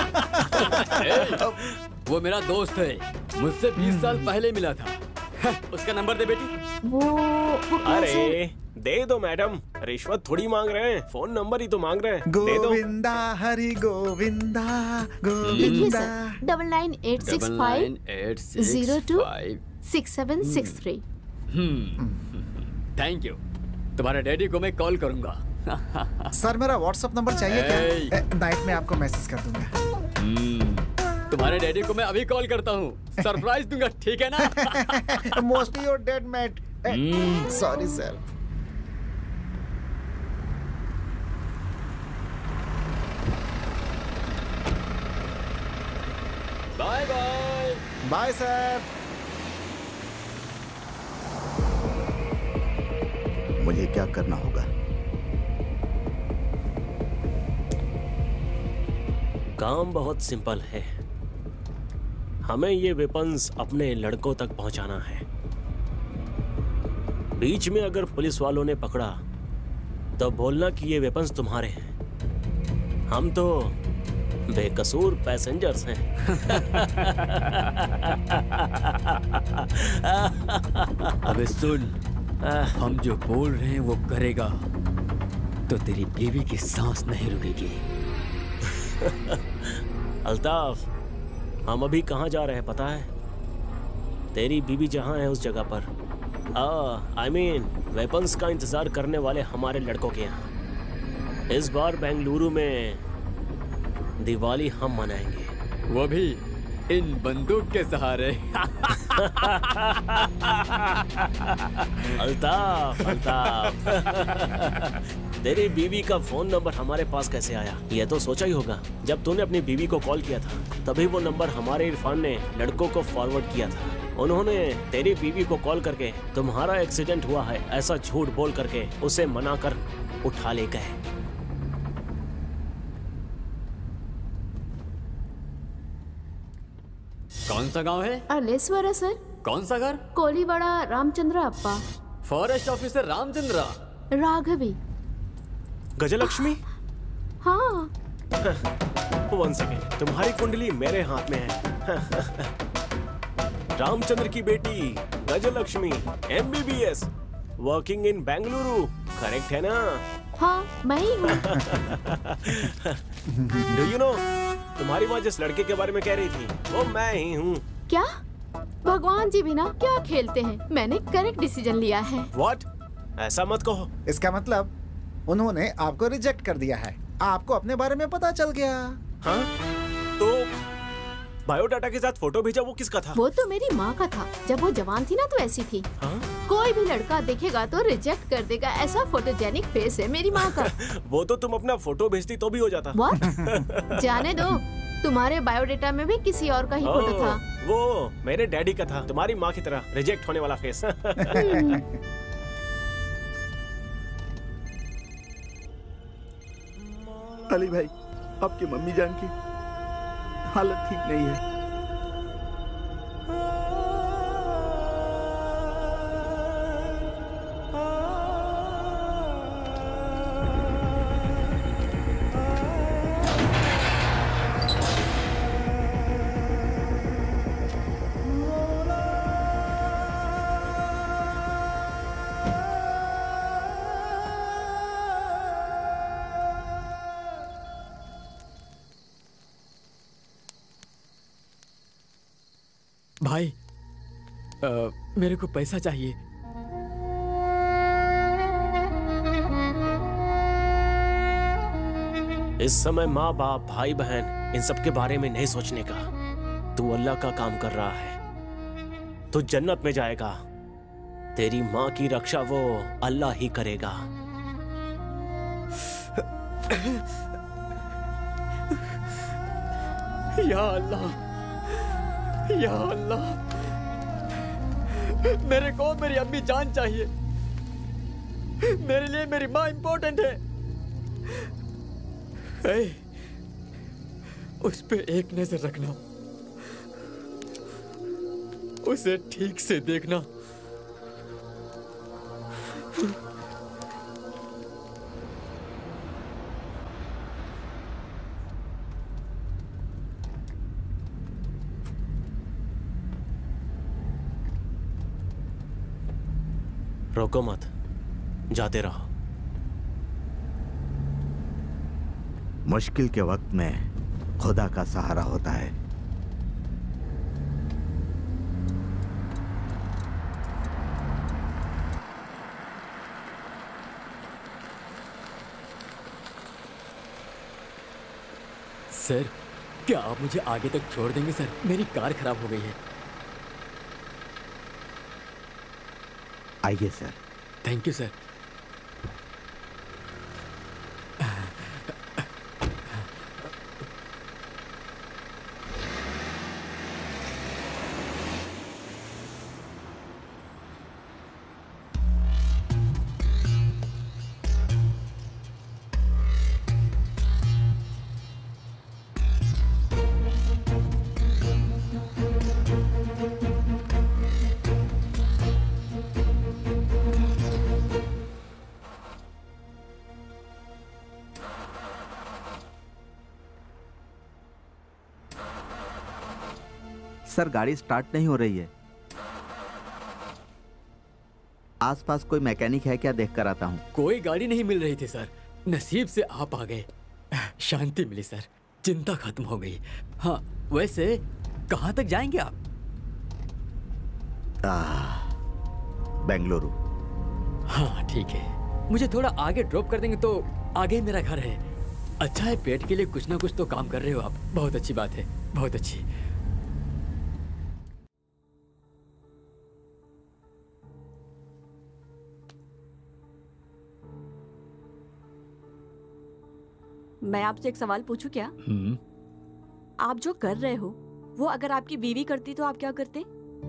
वो मेरा दोस्त है, मुझसे 20 साल पहले मिला था। उसका नंबर दे बेटी। वो अरे दे दो मैडम, रिश्वत थोड़ी मांग रहे हैं, फोन नंबर ही तो मांग रहे हैं। दे दो। गोविंदा हरि गोविंदा लिखिए गोविंदा। सर 998650266763। Thank you. तुम्हारे डैडी को मैं कॉल करूंगा। सर मेरा व्हाट्सएप नंबर चाहिए क्या? नाइट में आपको मैसेज कर दूंगा। तुम्हारे डैडी को मैं अभी कॉल करता हूँ, सरप्राइज दूंगा, ठीक है ना? Mostly your dad mate. Sorry sir. Bye bye. Bye sir. मुझे क्या करना होगा? काम बहुत सिंपल है। हमें ये वेपन्स अपने लड़कों तक पहुंचाना है। बीच में अगर पुलिस वालों ने पकड़ा तो बोलना कि ये वेपन्स तुम्हारे हैं। हम तो बेकसूर पैसेंजर्स हैं। अबे सुन, हम जो बोल रहे हैं वो करेगा तो तेरी बीवी की सांस नहीं रुकेगी। अल्ताफ, हम अभी कहाँ जा रहे हैं पता है? तेरी बीवी जहाँ है उस जगह पर, I mean, वेपन्स का इंतजार करने वाले हमारे लड़कों के यहाँ। इस बार बेंगलुरु में दिवाली हम मनाएंगे, वो भी इन बंदूक के सहारे। अल्ताफ, अल्ताफ, तेरी बीवी का फोन नंबर हमारे पास कैसे आया? ये तो सोचा ही होगा। जब तूने अपनी बीवी को कॉल किया था तभी वो नंबर हमारे इरफान ने लड़कों को फॉरवर्ड किया था। उन्होंने तेरी बीवी को कॉल करके तुम्हारा एक्सीडेंट हुआ है ऐसा झूठ बोल करके उसे मना कर उठा ले गए। कौन सा गांव है? अलेश्वरा सर। कौन सा घर? कोलीवाड़ा रामचंद्र अप्पा। Forest officer Ramchandra. राघवी। गजलक्ष्मी? हाँ। 1 सेकेंड, तुम्हारी कुंडली मेरे हाथ में है। रामचंद्र की बेटी Gajalakshmi, MBBS, working in Bengaluru, correct है ना? हाँ, मैं ही हूँ। Do you know, तुम्हारी माँ जिस लड़के के बारे में कह रही थी वो मैं ही हूँ। क्या? भगवान जी बिना क्या खेलते हैं? मैंने करेक्ट डिसीजन लिया है। What? ऐसा मत कहो। इसका मतलब उन्होंने आपको रिजेक्ट कर दिया है। आपको अपने बारे में पता चल गया। हाँ? तो बायोडाटा के साथ फोटो भेजा वो किसका था? वो तो मेरी माँ का था। जब वो जवान थी ना तो ऐसी थी। हाँ? कोई भी लड़का देखेगा तो रिजेक्ट कर देगा, ऐसा फोटोजेनिक फेस है मेरी माँ का। वो तो तुम अपना फोटो भेजती तो भी हो जाता। What? जाने दो, तुम्हारे बायोडेटा में भी किसी और का ही फोटो था। वो मेरे डैडी का था, तुम्हारी माँ की तरह रिजेक्ट होने वाला फेस। अली भाई, आपकी मम्मी जान की हालत ठीक नहीं है। भाई, मेरे को पैसा चाहिए। इस समय माँ बाप भाई बहन इन सब के बारे में नहीं सोचने का। तू अल्लाह का काम कर रहा है, तू जन्नत में जाएगा। तेरी माँ की रक्षा वो अल्लाह ही करेगा। या अल्लाह, या अल्लाह, मेरे को मेरी अम्मी जान चाहिए। मेरे लिए मेरी माँ इंपॉर्टेंट है। उस पे एक नजर रखना, उसे ठीक से देखना। रोको मत, जाते रहो। मुश्किल के वक्त में खुदा का सहारा होता है। सर, क्या आप मुझे आगे तक छोड़ देंगे सर? मेरी कार खराब हो गई है। आइए sir. Thank you sir. Sir गाड़ी स्टार्ट नहीं हो रही है। आसपास कोई मैकेनिक है क्या, देख कर आता हूँ। कोई गाड़ी नहीं मिल रही थी सर, नसीब से आप आ गए, शांति मिली सर, चिंता खत्म हो गई। हाँ वैसे कहाँ तक जाएंगे आप? बेंगलुरु। हाँ ठीक है, मुझे थोड़ा आगे ड्रॉप कर देंगे तो आगे ही मेरा घर है। अच्छा है, पेट के लिए कुछ ना कुछ तो काम कर रहे हो आप, बहुत अच्छी बात है, बहुत अच्छी। मैं आपसे एक सवाल पूछूं क्या? आप जो कर रहे हो वो अगर आपकी बीवी करती तो आप क्या करते?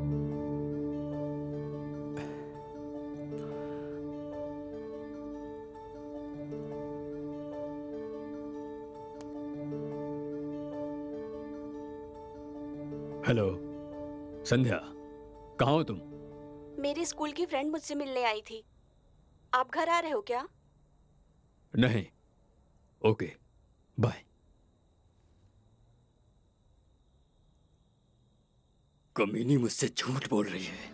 हेलो संध्या, कहाँ हो तुम? मेरी स्कूल की फ्रेंड मुझसे मिलने आई थी। आप घर आ रहे हो क्या? नहीं। Okay bye. कमीनी मुझसे झूठ बोल रही है।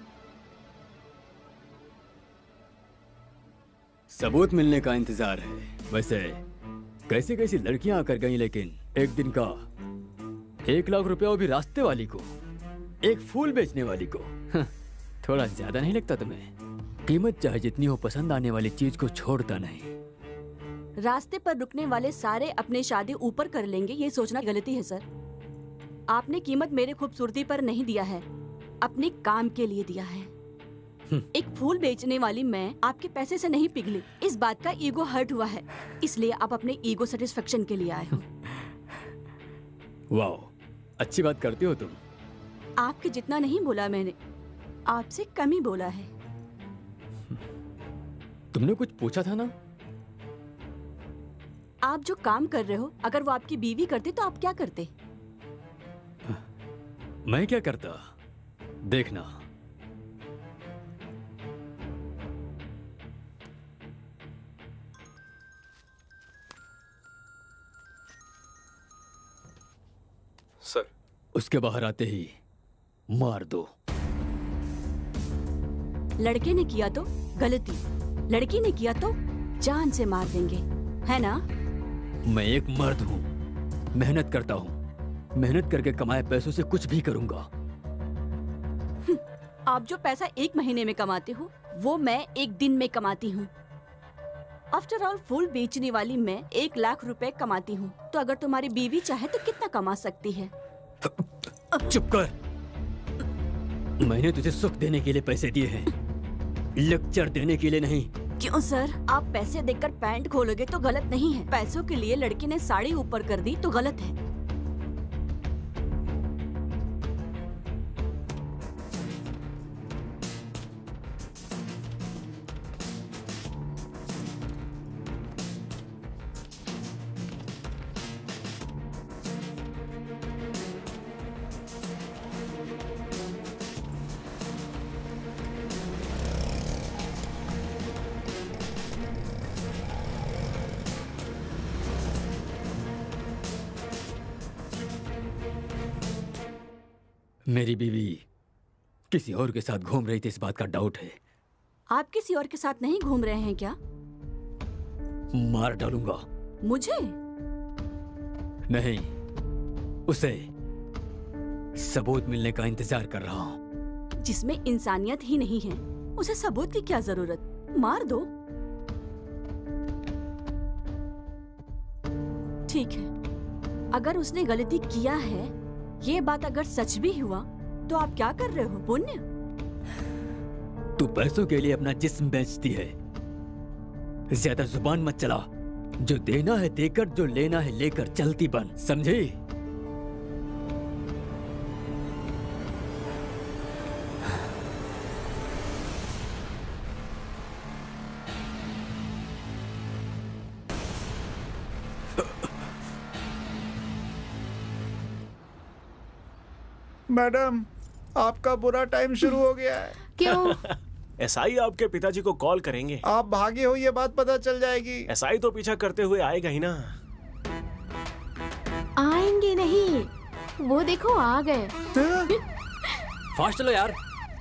सबूत मिलने का इंतजार है। वैसे कैसी कैसी लड़कियां आकर गई, लेकिन एक दिन का 1 लाख रुपया, वो भी रास्ते वाली को, एक फूल बेचने वाली को। थोड़ा ज्यादा नहीं लगता तुम्हें? कीमत चाहे जितनी हो, पसंद आने वाली चीज को छोड़ता नहीं। रास्ते पर रुकने वाले सारे अपने शादी ऊपर कर लेंगे, ये सोचना गलती है सर। आपने कीमत मेरे खूबसूरती पर नहीं दिया है, अपने काम के लिए दिया है। एक फूल बेचने वाली मैं आपके पैसे से नहीं पिघली, इस बात का ईगो हर्ट हुआ है, इसलिए आप अपने ईगो सेटिस्फेक्शन के लिए आए हो। वाह, अच्छी बात करती हो तुम। आपके जितना नहीं बोला मैंने, आपसे कम ही बोला है। तुमने कुछ पूछा था ना? आप जो काम कर रहे हो, अगर वो आपकी बीवी करती तो आप क्या करते? मैं क्या करता, देखना। सर, उसके बाहर आते ही मार दो। लड़के ने किया तो गलती, लड़की ने किया तो जान से मार देंगे, है ना? मैं एक मर्द हूँ, मेहनत करता हूँ, मेहनत करके कमाए पैसों से कुछ भी करूंगा। आप जो पैसा 1 महीने में कमाते हो, वो मैं 1 दिन में कमाती हूँ। आफ्टर ऑल फूल बेचने वाली मैं 1 लाख रुपए कमाती हूँ, तो अगर तुम्हारी बीवी चाहे तो कितना कमा सकती है? चुप कर। मैंने तुझे सुख देने के लिए पैसे दिए हैं, लेक्चर देने के लिए नहीं। क्यों सर? आप पैसे देकर पैंट खोलोगे तो गलत नहीं है, पैसों के लिए लड़की ने साड़ी ऊपर कर दी तो गलत है। मेरी बीवी किसी और के साथ घूम रही थी, इस बात का डाउट है। आप किसी और के साथ नहीं घूम रहे हैं क्या? मार डालूंगा। मुझे? नहीं, उसे। सबूत मिलने का इंतजार कर रहा हूँ। जिसमें इंसानियत ही नहीं है, उसे सबूत की क्या जरूरत? मार दो। ठीक है, अगर उसने गलती किया है, ये बात अगर सच भी हुआ, तो आप क्या कर रहे हो? पुण्य? तू पैसों के लिए अपना जिस्म बेचती है। ज्यादा जुबान मत चला। जो देना है देकर, जो लेना है लेकर चलती बन, समझी? मैडम, आपका बुरा टाइम शुरू हो गया है। क्यों? एसआई आपके पिताजी को कॉल करेंगे। आप भागे हो, ये बात पता चल जाएगी। एसआई तो पीछा करते हुए आएगा ही ना। आएंगे नहीं, वो देखो आ गए। फास्ट चलो यार।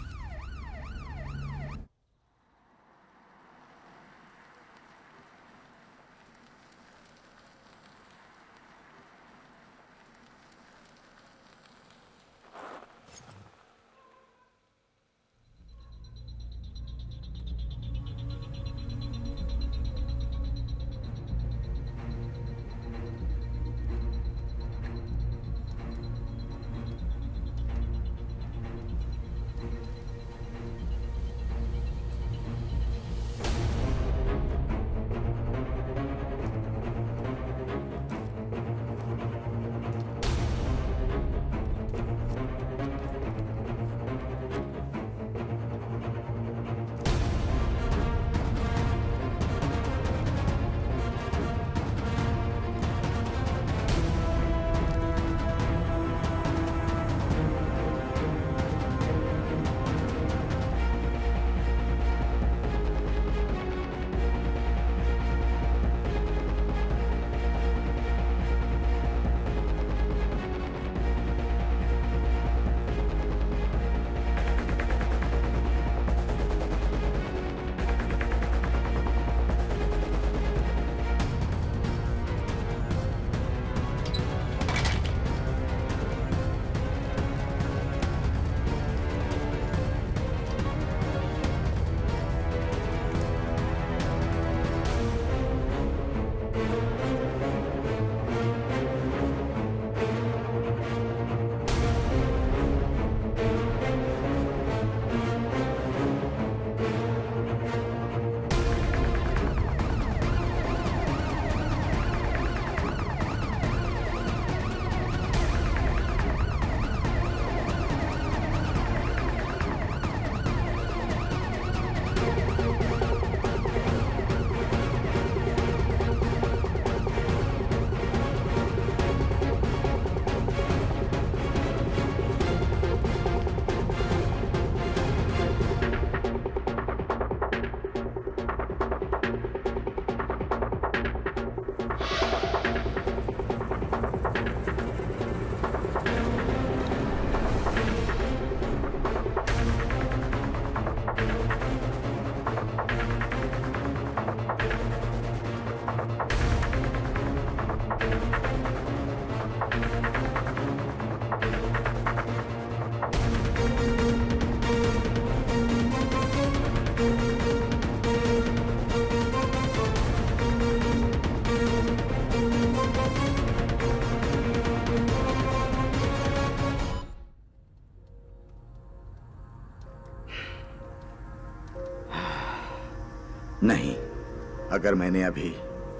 नहीं, अगर मैंने अभी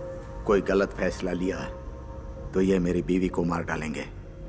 कोई गलत फैसला लिया तो ये मेरी बीवी को मार डालेंगे।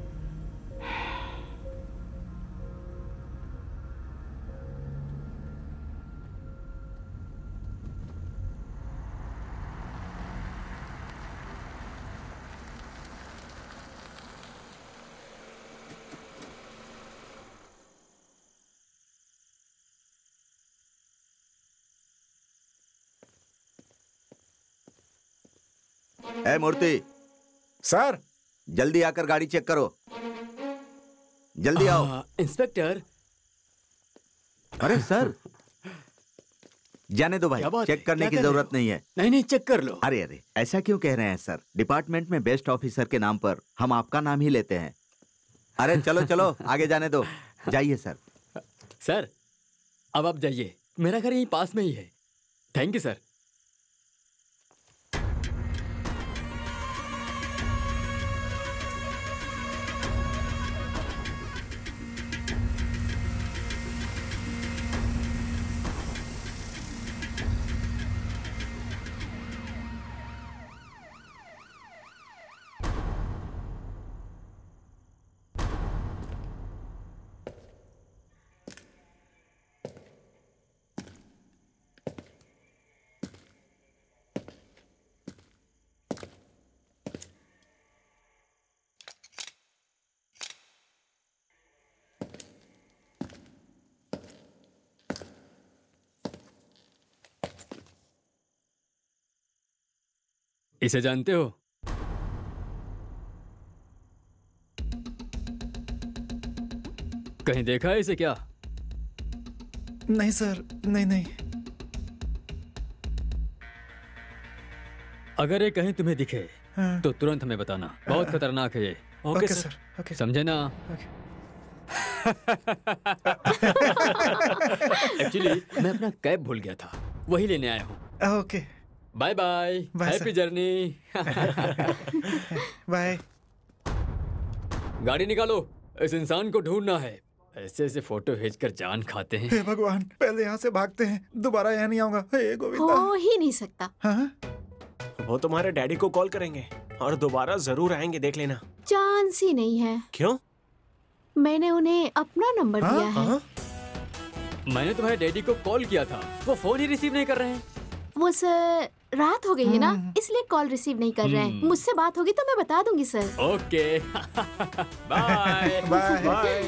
ए मूर्ति, सर जल्दी आकर गाड़ी चेक करो, जल्दी आओ। इंस्पेक्टर। अरे सर, जाने दो भाई, चेक करने की जरूरत नहीं है। नहीं चेक कर लो। अरे अरे, ऐसा क्यों कह रहे हैं सर? डिपार्टमेंट में बेस्ट ऑफिसर के नाम पर हम आपका नाम ही लेते हैं। अरे चलो चलो, आगे जाने दो, जाइए सर। सर अब आप जाइए, मेरा घर यहीं पास में ही है। Thank you sir. इसे जानते हो? कहीं देखा है इसे क्या? नहीं सर, नहीं। अगर ये कहीं तुम्हें दिखे तो तुरंत हमें बताना, बहुत खतरनाक है ये। Okay sir. ओके। समझे ना? एक्चुअली मैं अपना कैब भूल गया था, वही लेने आया हूँ। Okay. Bye bye, happy journey. Bye. गाड़ी निकालो, इस इंसान को ढूंढना है। ऐसे ऐसे फोटो भेजकर जान खाते हैं। हे भगवान, पहले यहाँ से भागते हैं, दोबारा यहाँ नहीं आऊंगा। हे गोविंदा। हो ही नहीं सकता। हाँ? वो तुम्हारे डैडी को कॉल करेंगे और दोबारा जरूर आएंगे, देख लेना। चांस ही नहीं है। क्यों? मैंने उन्हें अपना नंबर दिया है। मैंने तुम्हारे डैडी को कॉल किया था, वो फोन ही रिसीव नहीं कर रहे हैं। वो सर, रात हो गई है ना, इसलिए कॉल रिसीव नहीं कर रहे हैं। मुझसे बात होगी तो मैं बता दूंगी sir. Okay. Bye bye.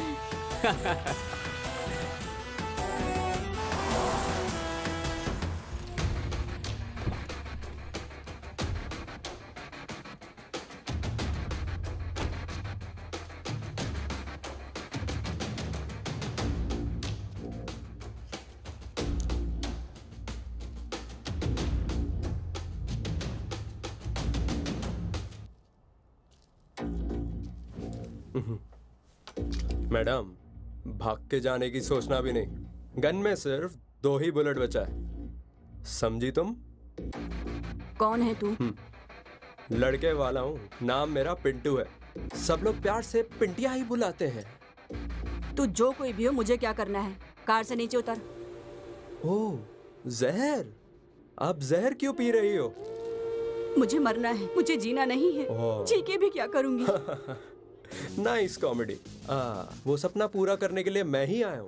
Madam, भाग के जाने की सोचना भी नहीं। गन में सिर्फ 2 ही बुलेट बचा है, समझी तुम? कौन है तू? लड़के वाला हूँ, नाम मेरा पिंटू है। सब लोग प्यार से पिंटिया ही बुलाते हैं। तू जो कोई भी हो, मुझे क्या करना है? कार से नीचे उतर। ओह, जहर? आप जहर क्यों पी रही हो? मुझे मरना है, मुझे जीना नहीं है। जी के भी क्या करूंगी? Nice comedy. वो सपना पूरा करने के लिए मैं ही आया हूँ,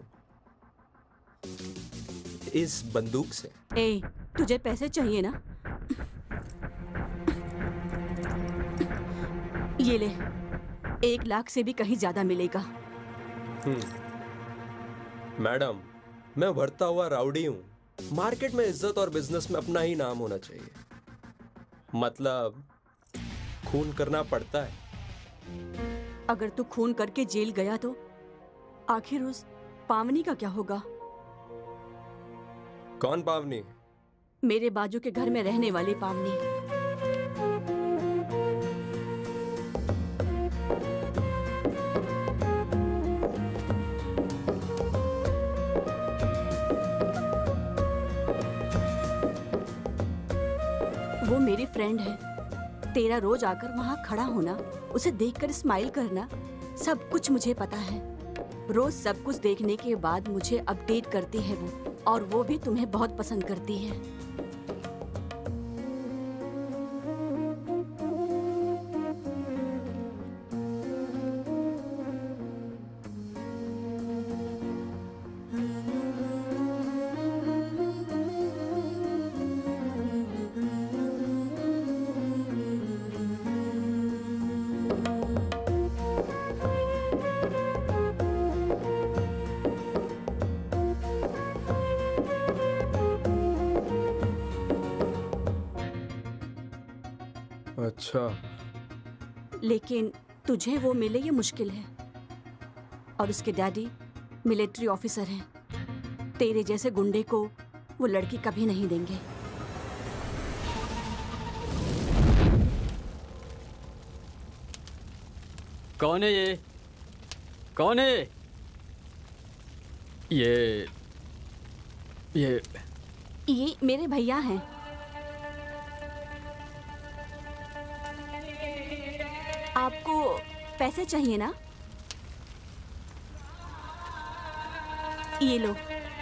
इस बंदूक से। ए, तुझे पैसे चाहिए ना? ये ले, 1 लाख से भी कहीं ज्यादा मिलेगा। मैडम, मैं बढ़ता हुआ राउडी हूँ। मार्केट में इज्जत और बिजनेस में अपना ही नाम होना चाहिए। मतलब खून करना पड़ता है। अगर तू खून करके जेल गया तो आखिर उस पावनी का क्या होगा? कौन पावनी? मेरे बाजू के घर में रहने वाली पावनी। वो मेरी फ्रेंड है। तेरा रोज आकर वहाँ खड़ा होना, उसे देखकर स्माइल करना, सब कुछ मुझे पता है। रोज सब कुछ देखने के बाद मुझे अपडेट करती है वो, और वो भी तुम्हें बहुत पसंद करती है। अच्छा, लेकिन तुझे वो मिले ये मुश्किल है, और उसके डैडी मिलिट्री ऑफिसर हैं। तेरे जैसे गुंडे को वो लड़की कभी नहीं देंगे। कौन है ये? कौन है ये? ये मेरे भैया हैं। आपको पैसे चाहिए ना? ये लो,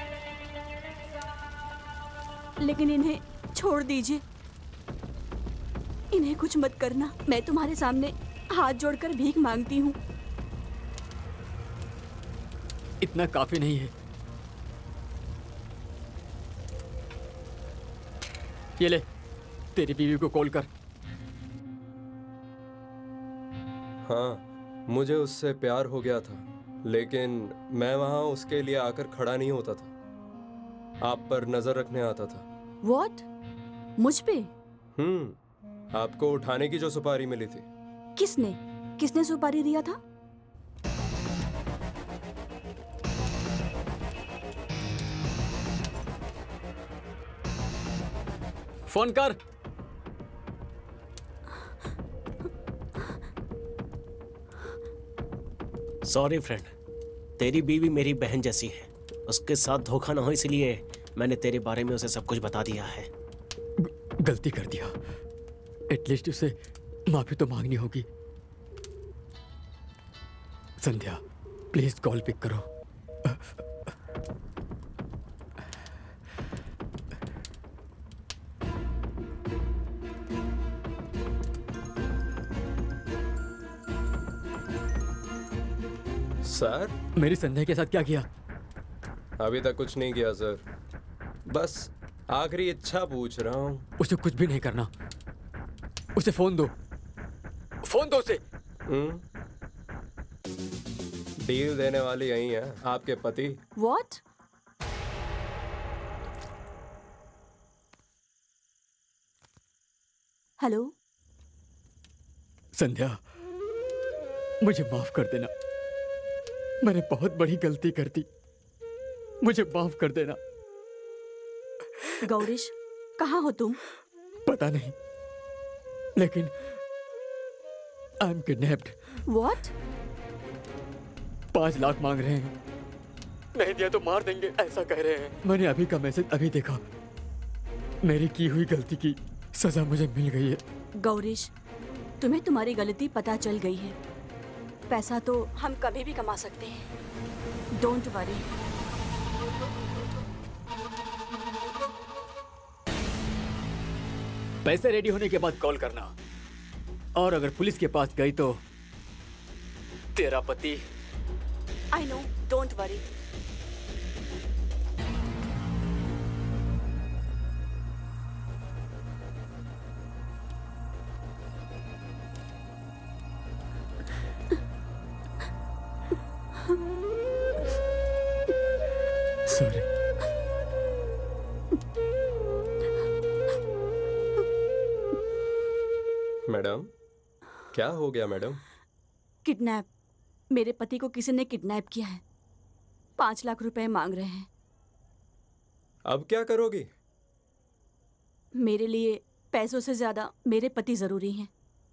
लेकिन इन्हें छोड़ दीजिए। इन्हें कुछ मत करना। मैं तुम्हारे सामने हाथ जोड़कर भीख मांगती हूँ। इतना काफी नहीं है। ये ले, तेरी बीवी को कॉल कर। हाँ, मुझे उससे प्यार हो गया था, लेकिन मैं वहां उसके लिए आकर खड़ा नहीं होता था। आप पर नजर रखने आता था। What? मुझ पे? आपको उठाने की जो सुपारी मिली थी। किसने सुपारी दिया था? फोन कर। सॉरी फ्रेंड, तेरी बीवी मेरी बहन जैसी है, उसके साथ धोखा ना हो इसलिए मैंने तेरे बारे में उसे सब कुछ बता दिया है। गलती कर दिया, एटलीस्ट उसे माफी तो मांगनी होगी। संध्या प्लीज कॉल पिक करो। सर, मेरी संध्या के साथ क्या किया? अभी तक कुछ नहीं किया सर, बस आखिरी इच्छा पूछ रहा हूँ। उसे कुछ भी नहीं करना, उसे फोन दो, फोन दो उसे। डील देने वाली यही है आपके पति। What? हेलो संध्या, मुझे माफ कर देना, मैंने बहुत बड़ी गलती कर दी, मुझे माफ कर देना। गौरीश, कहाँ हो तुम? पता नहीं, लेकिन I am kidnapped. What? 5 lakh मांग रहे हैं, नहीं दिया तो मार देंगे ऐसा कह रहे हैं। मैंने अभी का मैसेज अभी देखा, मेरी की हुई गलती की सजा मुझे मिल गई है। गौरीश, तुम्हें तुम्हारी गलती पता चल गई है। पैसा तो हम कभी भी कमा सकते हैं, डोंट वरी। पैसे रेडी होने के बाद कॉल करना, और अगर पुलिस के पास गई तो तेरा पति। I know, don't worry. Sorry. Madam, क्या हो गया मैडम? किडनैप, मेरे पति को किसी ने किडनैप किया है। 5 लाख रुपए मांग रहे हैं। अब क्या करोगी? मेरे लिए पैसों से ज्यादा मेरे पति जरूरी हैं।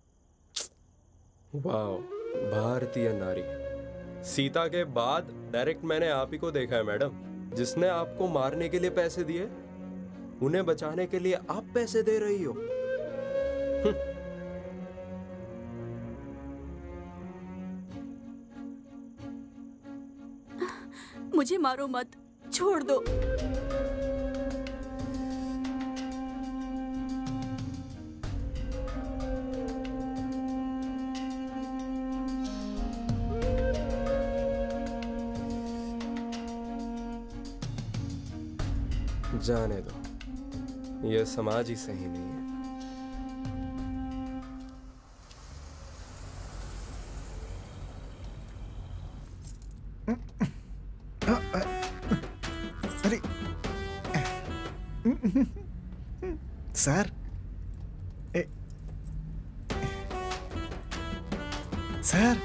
वाह, भारतीय नारी। सीता के बाद डायरेक्ट मैंने आप ही को देखा है मैडम, जिसने आपको मारने के लिए पैसे दिए, उन्हें बचाने के लिए आप पैसे दे रही हो। मुझे मारो मत, छोड़ दो। जाने दो, यह समाज ही सही नहीं है। अरे सर, सर,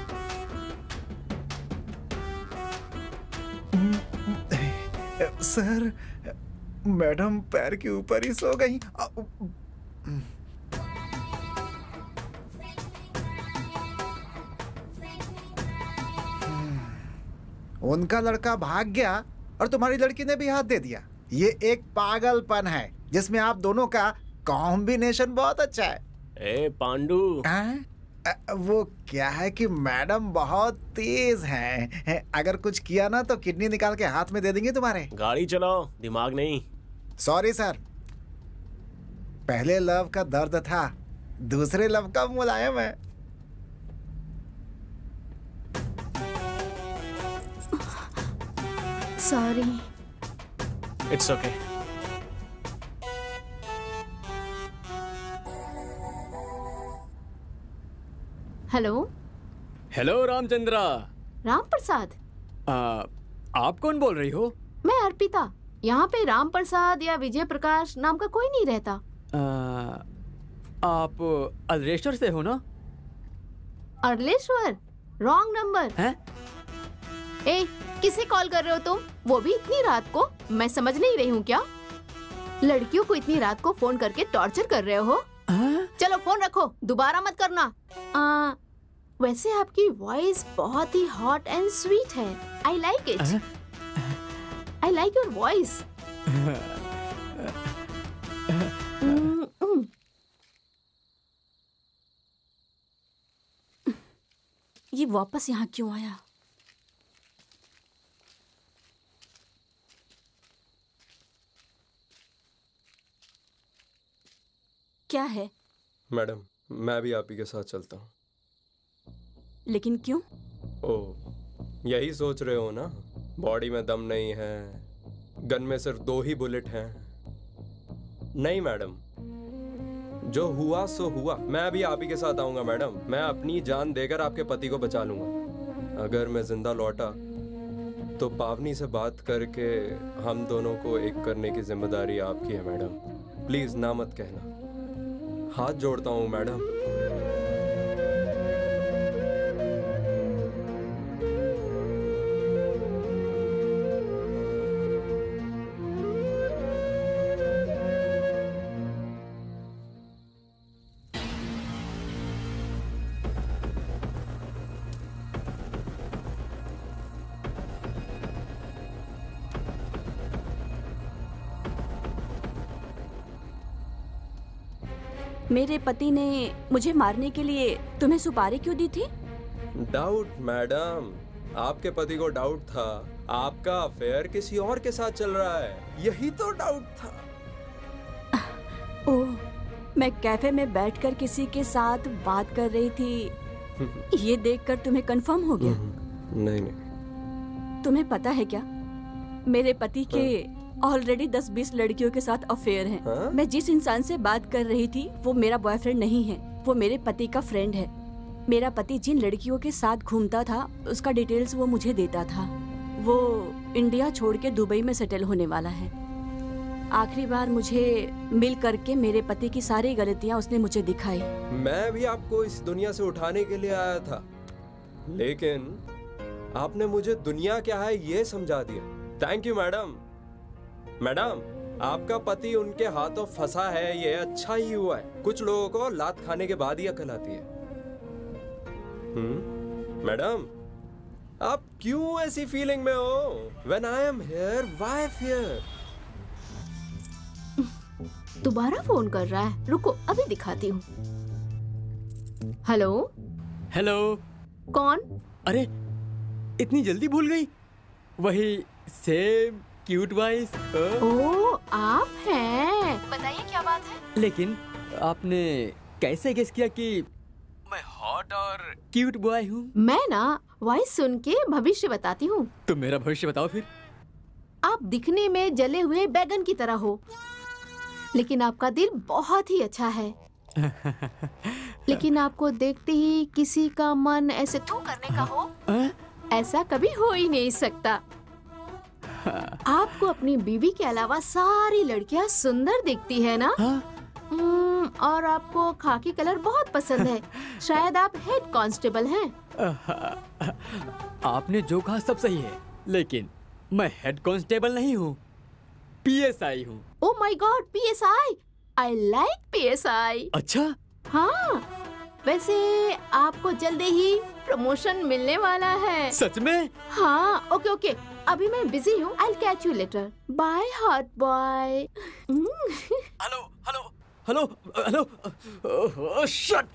सर, मैडम पैर के ऊपर ही सो गई। उनका लड़का भाग गया और तुम्हारी लड़की ने भी हाथ दे दिया। ये एक पागलपन है जिसमें आप दोनों का कॉम्बिनेशन बहुत अच्छा है। ए पांडू, वो क्या है कि मैडम बहुत तेज हैं। अगर कुछ किया ना तो किडनी निकाल के हाथ में दे देंगे तुम्हारे। गाड़ी चलाओ, दिमाग नहीं। सॉरी सर, पहले लव का दर्द था, दूसरे लव का मुलायम है। Sorry. It's okay. Hello. Hello Ramchandra. Ram Prasad? आप कौन बोल रही हो? मैं अर्पिता। यहाँ पे राम प्रसाद या विजय प्रकाश नाम का कोई नहीं रहता। आप अल्लेश्वर से हो ना? अल्लेश्वर? रॉन्ग नंबर है। ए, किसे कॉल कर रहे हो तुम? वो भी इतनी रात को? मैं समझ नहीं रही हूँ क्या? लड़कियों को इतनी रात को फोन करके टॉर्चर कर रहे हो? चलो फोन रखो, दोबारा मत करना। वैसे आपकी वॉइस बहुत ही हॉट एंड स्वीट है। I like it. I like your voice. ये वापस यहाँ क्यों आया? क्या है? मैडम, मैं भी आप ही के साथ चलता हूँ। लेकिन क्यों? ओह, यही सोच रहे हो ना? बॉडी में दम नहीं है, गन में सिर्फ 2 ही बुलेट हैं। नहीं मैडम, जो हुआ सो हुआ। मैं भी आप ही के साथ आऊंगा मैडम। मैं अपनी जान देकर आपके पति को बचा लूंगा। अगर मैं जिंदा लौटा तो पावनी से बात करके हम दोनों को एक करने की जिम्मेदारी आपकी है मैडम। प्लीज ना मत कहना, हाथ जोड़ता हूँ मैडम। मेरे पति ने मुझे मारने के लिए तुम्हें सुपारी क्यों दी थी? डाउट मैडम, आपके पति को डाउट था आपका अफेयर किसी और के साथ चल रहा है, यही तो डाउट था। ओह, मैं कैफे में बैठकर किसी के साथ बात कर रही थी, ये देखकर तुम्हें कंफर्म हो गया? नहीं। तुम्हें पता है क्या, मेरे पति के ऑलरेडी 10-20 लड़कियों के साथ अफेयर है। मैं जिस इंसान से बात कर रही थी वो मेरा बॉयफ्रेंड नहीं है, वो मेरे पति का फ्रेंड है। मेरा पति जिन लड़कियों के साथ घूमता था उसका डिटेल्स वो मुझे देता था। वो इंडिया छोड़ के दुबई में सेटल होने वाला है। आखिरी बार मुझे मिल करके मेरे पति की सारी गलतियां उसने मुझे दिखाई। मैं भी आपको इस दुनिया से उठाने के लिए आया था, लेकिन आपने मुझे दुनिया क्या है ये समझा दिया। Thank you madam. मैडम, आपका पति उनके हाथों फंसा है, ये अच्छा ही हुआ है। कुछ लोगों को लात खाने के बाद ही अकल आती है। मैडम, आप क्यों ऐसी फीलिंग में हो? When I am here, why fear? दोबारा फोन कर रहा है, रुको अभी दिखाती हूँ। हेलो। हेलो। कौन? अरे इतनी जल्दी भूल गई? वही सेम क्यूट वॉइस। ओह, आप हैं। बताइए क्या बात है? लेकिन आपने कैसे गेस किया कि मैं हॉट और क्यूट बॉय हूँ? मैं ना वॉइस सुन के भविष्य बताती हूँ। तुम मेरा भविष्य बताओ फिर। आप दिखने में जले हुए बैगन की तरह हो, लेकिन आपका दिल बहुत ही अच्छा है। लेकिन आपको देखते ही किसी का मन ऐसे थू करने का हो, ऐसा कभी हो ही नहीं सकता। आपको अपनी बीवी के अलावा सारी लड़कियां सुंदर दिखती है ना? और आपको खाकी कलर बहुत पसंद है। शायद आप हेड कांस्टेबल हैं। आपने जो कहा सब सही है, लेकिन मैं हेड कांस्टेबल नहीं हूँ, पीएसआई हूँ। Oh my God, PSI. I like PSI. अच्छा? हाँ, वैसे आपको जल्दी ही प्रमोशन मिलने वाला है। सच में? हाँ। ओके ओके, अभी मैं बिजी हूँ। I'll catch you later. Bye, hot boy. Hello hello hello hello. Shut.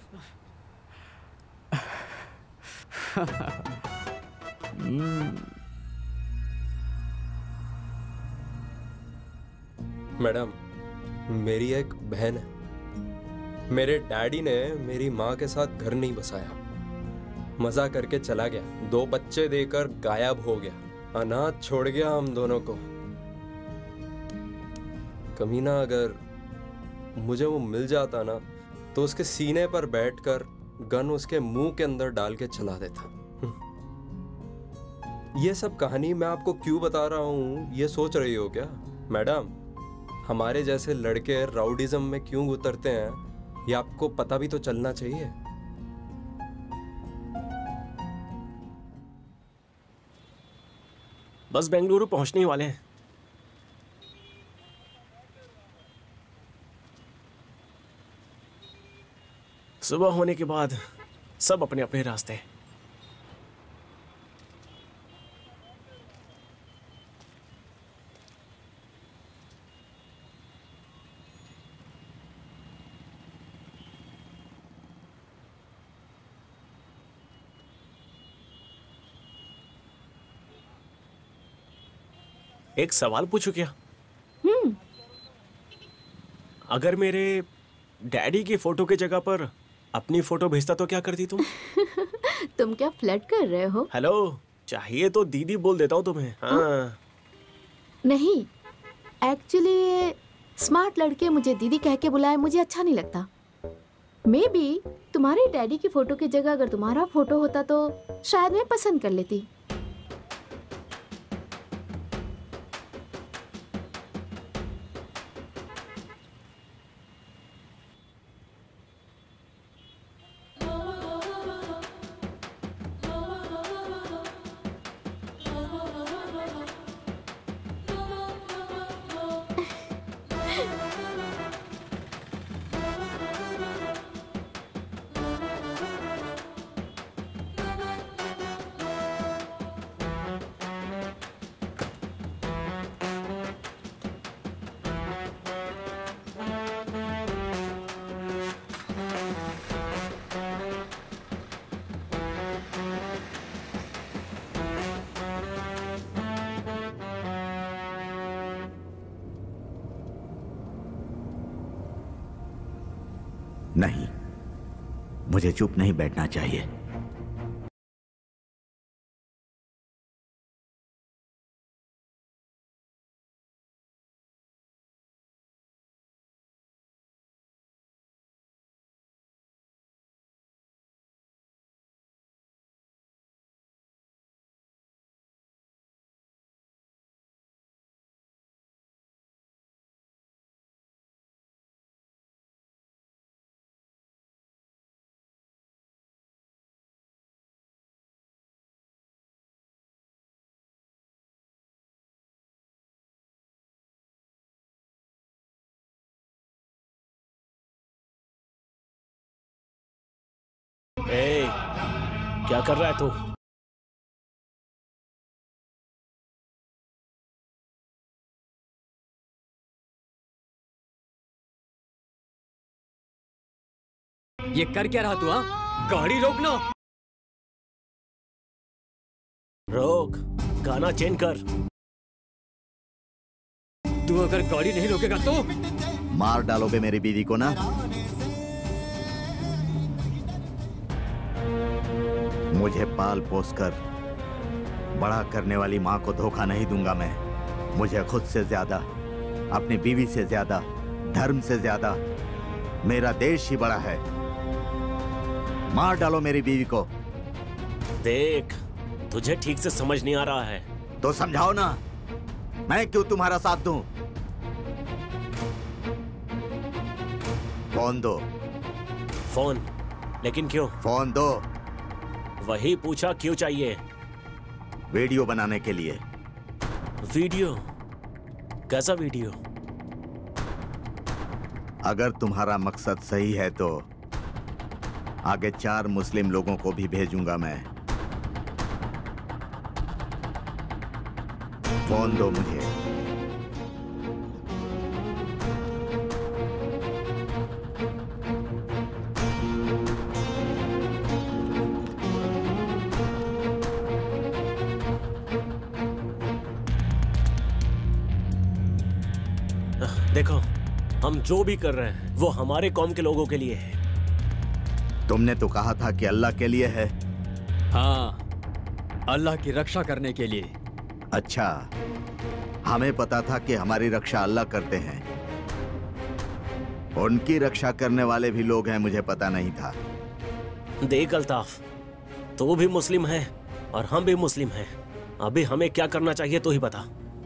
Madam, मेरी एक बहन है। मेरे डैडी ने मेरी माँ के साथ घर नहीं बसाया, मजा करके चला गया, 2 बच्चे देकर गायब हो गया, अनाथ छोड़ गया हम दोनों को। कमीना अगर मुझे वो मिल जाता ना तो उसके सीने पर बैठकर गन उसके मुंह के अंदर डाल के चला देता। ये सब कहानी मैं आपको क्यों बता रहा हूँ ये सोच रही हो क्या? मैडम, हमारे जैसे लड़के राउडिज्म में क्यों उतरते हैं ये आपको पता भी तो चलना चाहिए। बस बेंगलुरु पहुंचने ही वाले हैं। सुबह होने के बाद सब अपने अपने रास्ते। एक सवाल पूछूं क्या? अगर मेरे डैडी की फोटो की जगह पर अपनी फोटो भेजता तो क्या करती तुम? तुम क्या फ्लर्ट कर रहे हो? हेलो, चाहिए तो दीदी बोल देता हूँ तुम्हें। हाँ। नहीं, एक्चुअली स्मार्ट लड़के मुझे दीदी कह के बुलाए मुझे अच्छा नहीं लगता। मे बी तुम्हारे डैडी की फोटो की जगह अगर तुम्हारा फोटो होता तो शायद मैं पसंद कर लेती। नहीं, मुझे चुप नहीं बैठना चाहिए। ए, क्या कर रहा है तू? ये कर क्या रहा तू? हाँ, गाड़ी रोकना। रोक, गाना चेंज कर। तू अगर गाड़ी नहीं रोकेगा तो मार डालोगे मेरी बीवी को ना? मुझे पाल पोस कर बड़ा करने वाली मां को धोखा नहीं दूंगा मैं। मुझे खुद से ज्यादा, अपनी बीवी से ज्यादा, धर्म से ज्यादा मेरा देश ही बड़ा है। मार डालो मेरी बीवी को। देख, तुझे ठीक से समझ नहीं आ रहा है तो समझाओ ना, मैं क्यों तुम्हारा साथ दूं? फोन दो। फोन? लेकिन क्यों? फोन दो। वही पूछा, क्यों चाहिए? वीडियो बनाने के लिए। वीडियो? कैसा वीडियो? अगर तुम्हारा मकसद सही है तो आगे 4 मुस्लिम लोगों को भी भेजूंगा मैं। फोन दो मुझे। देखो, हम जो भी कर रहे हैं वो हमारे कौम के लोगों के लिए है। तुमने तो कहा था कि अल्लाह के लिए है। हाँ, अल्लाह की रक्षा करने के लिए। अच्छा, हमें पता था कि हमारी रक्षा अल्लाह करते हैं। उनकी रक्षा करने वाले भी लोग हैं, मुझे पता नहीं था। देख अल्ताफ, तू भी मुस्लिम है और हम भी मुस्लिम हैं। अभी हमें क्या करना चाहिए तो ही बता।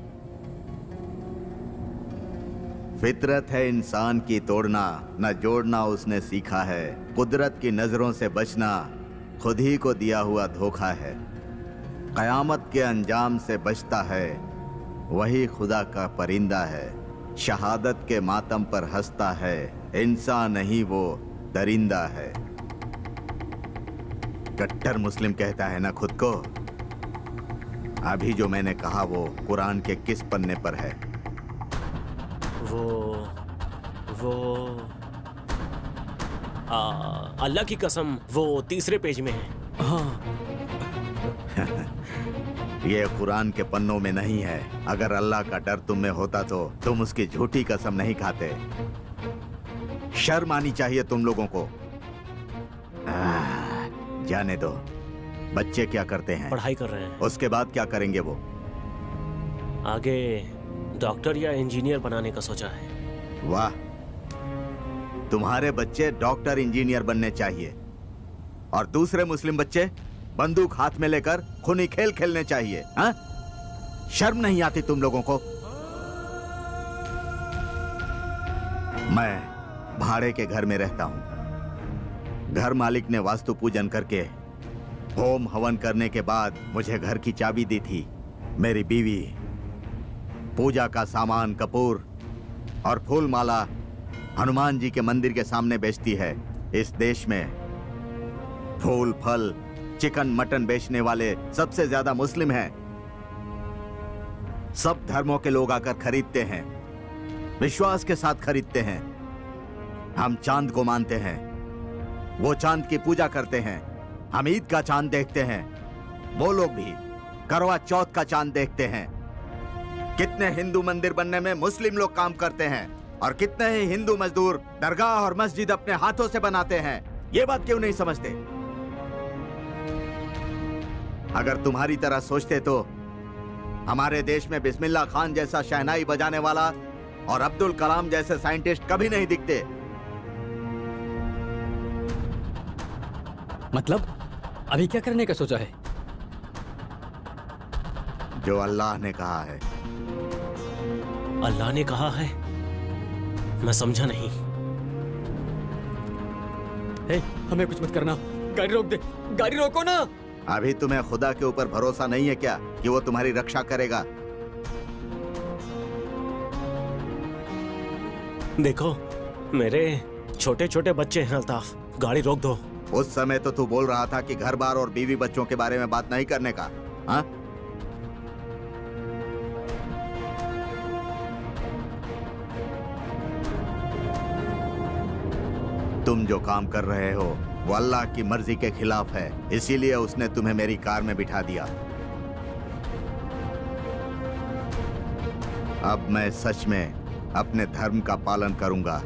फितरत है इंसान की तोड़ना, न जोड़ना उसने सीखा है। कुदरत की नजरों से बचना खुद ही को दिया हुआ धोखा है। कयामत के अंजाम से बचता है वही खुदा का परिंदा है। शहादत के मातम पर हंसता है, इंसान नहीं वो दरिंदा है। कट्टर मुस्लिम कहता है ना खुद को। अभी जो मैंने कहा वो कुरान के किस पन्ने पर है? वो अल्लाह की कसम वो तीसरे पेज में है। हाँ। ये कुरान के पन्नों में नहीं है। अगर अल्लाह का डर तुम में होता तो तुम उसकी झूठी कसम नहीं खाते। शर्म आनी चाहिए तुम लोगों को। जाने दो। बच्चे क्या करते हैं? पढ़ाई कर रहे हैं। उसके बाद क्या करेंगे वो? आगे डॉक्टर या इंजीनियर बनाने का सोचा है। वाह, तुम्हारे बच्चे डॉक्टर इंजीनियर बनने चाहिए और दूसरे मुस्लिम बच्चे बंदूक हाथ में लेकर खूनी खेल खेलने चाहिए। हाँ? शर्म नहीं आती तुम लोगों को? मैं भाड़े के घर में रहता हूं। घर मालिक ने वास्तु पूजन करके होम हवन करने के बाद मुझे घर की चाबी दी थी। मेरी बीवी पूजा का सामान, कपूर और फूल माला हनुमान जी के मंदिर के सामने बेचती है। इस देश में फूल, फल, चिकन, मटन बेचने वाले सबसे ज्यादा मुस्लिम हैं। सब धर्मों के लोग आकर खरीदते हैं, विश्वास के साथ खरीदते हैं। हम चांद को मानते हैं, वो चांद की पूजा करते हैं। हम ईद का चांद देखते हैं, वो लोग भी करवा चौथ का चांद देखते हैं। कितने हिंदू मंदिर बनने में मुस्लिम लोग काम करते हैं और कितने ही हिंदू मजदूर दरगाह और मस्जिद अपने हाथों से बनाते हैं। ये बात क्यों नहीं समझते? अगर तुम्हारी तरह सोचते तो हमारे देश में बिस्मिल्लाह खान जैसा शहनाई बजाने वाला और अब्दुल कलाम जैसे साइंटिस्ट कभी नहीं दिखते। मतलब अभी क्या करने का सोचा है? जो अल्लाह ने कहा है। अल्लाह ने कहा है? मैं समझा नहीं। हे, हमें कुछ मत करना। गाड़ी रोक दे। गाड़ी रोको ना। अभी तुम्हें खुदा के ऊपर भरोसा नहीं है क्या कि वो तुम्हारी रक्षा करेगा? देखो, मेरे छोटे छोटे बच्चे हैं अल्ताफ, गाड़ी रोक दो। उस समय तो तू बोल रहा था कि घर बार और बीवी बच्चों के बारे में बात नहीं करने का। हाँ? तुम जो काम कर रहे हो वो अल्लाह की मर्जी के खिलाफ है, इसीलिए उसने तुम्हें मेरी कार में बिठा दिया। अब मैं सच में अपने धर्म का पालन करूंगा।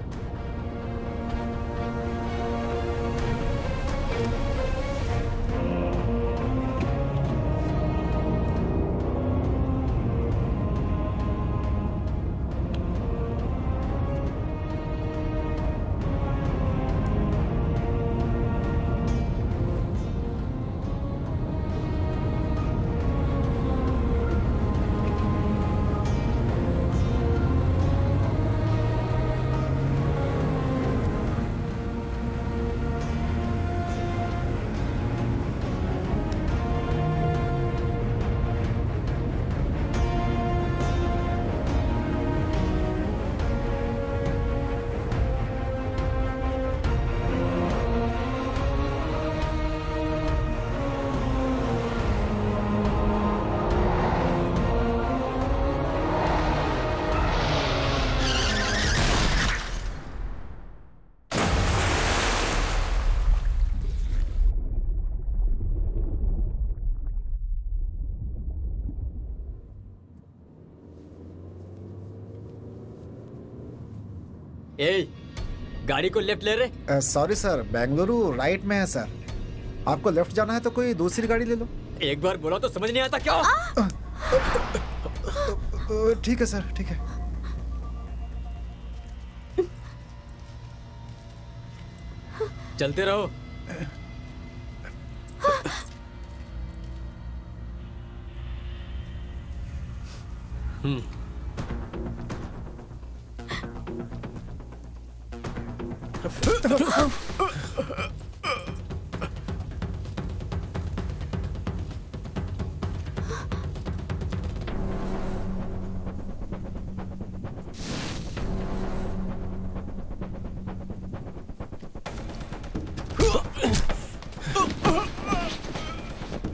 ए, गाड़ी को लेफ्ट ले रहे? सॉरी सर, बेंगलुरु राइट में है सर। आपको लेफ्ट जाना है तो कोई दूसरी गाड़ी ले लो। एक बार बोला तो समझ नहीं आता क्या? ठीक है सर, ठीक है। चलते रहो।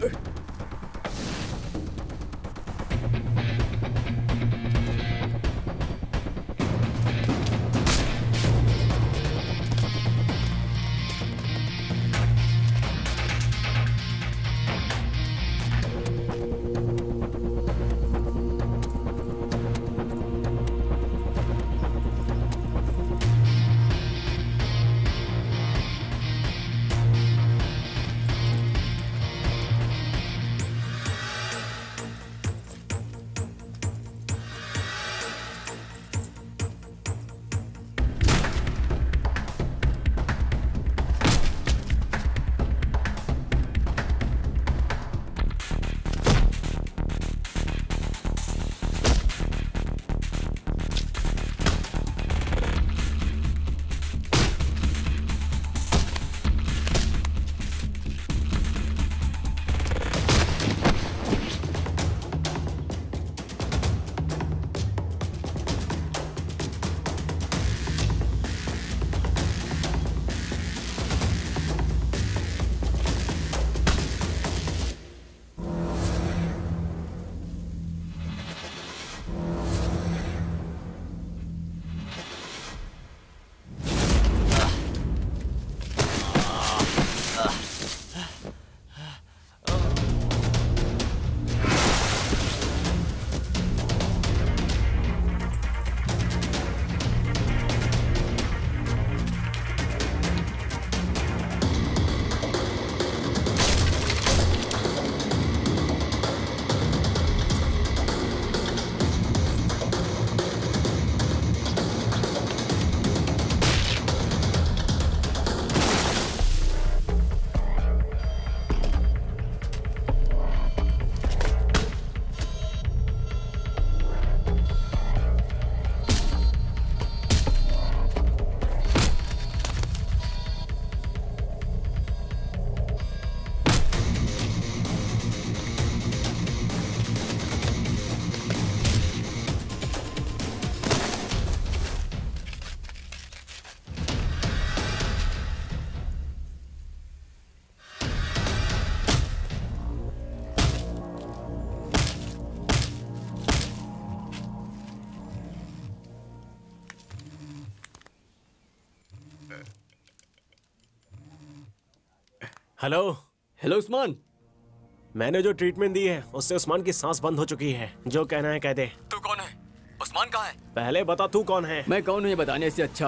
हेलो। हेलो उस्मान। मैंने जो ट्रीटमेंट दी है उससे उस्मान की सांस बंद हो चुकी है। जो कहना है कह दे। तू कौन है? उस्मान कहाँ है? पहले बता तू कौन है। मैं कौन हूँ ये बताने से अच्छा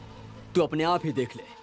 तू अपने आप ही देख ले।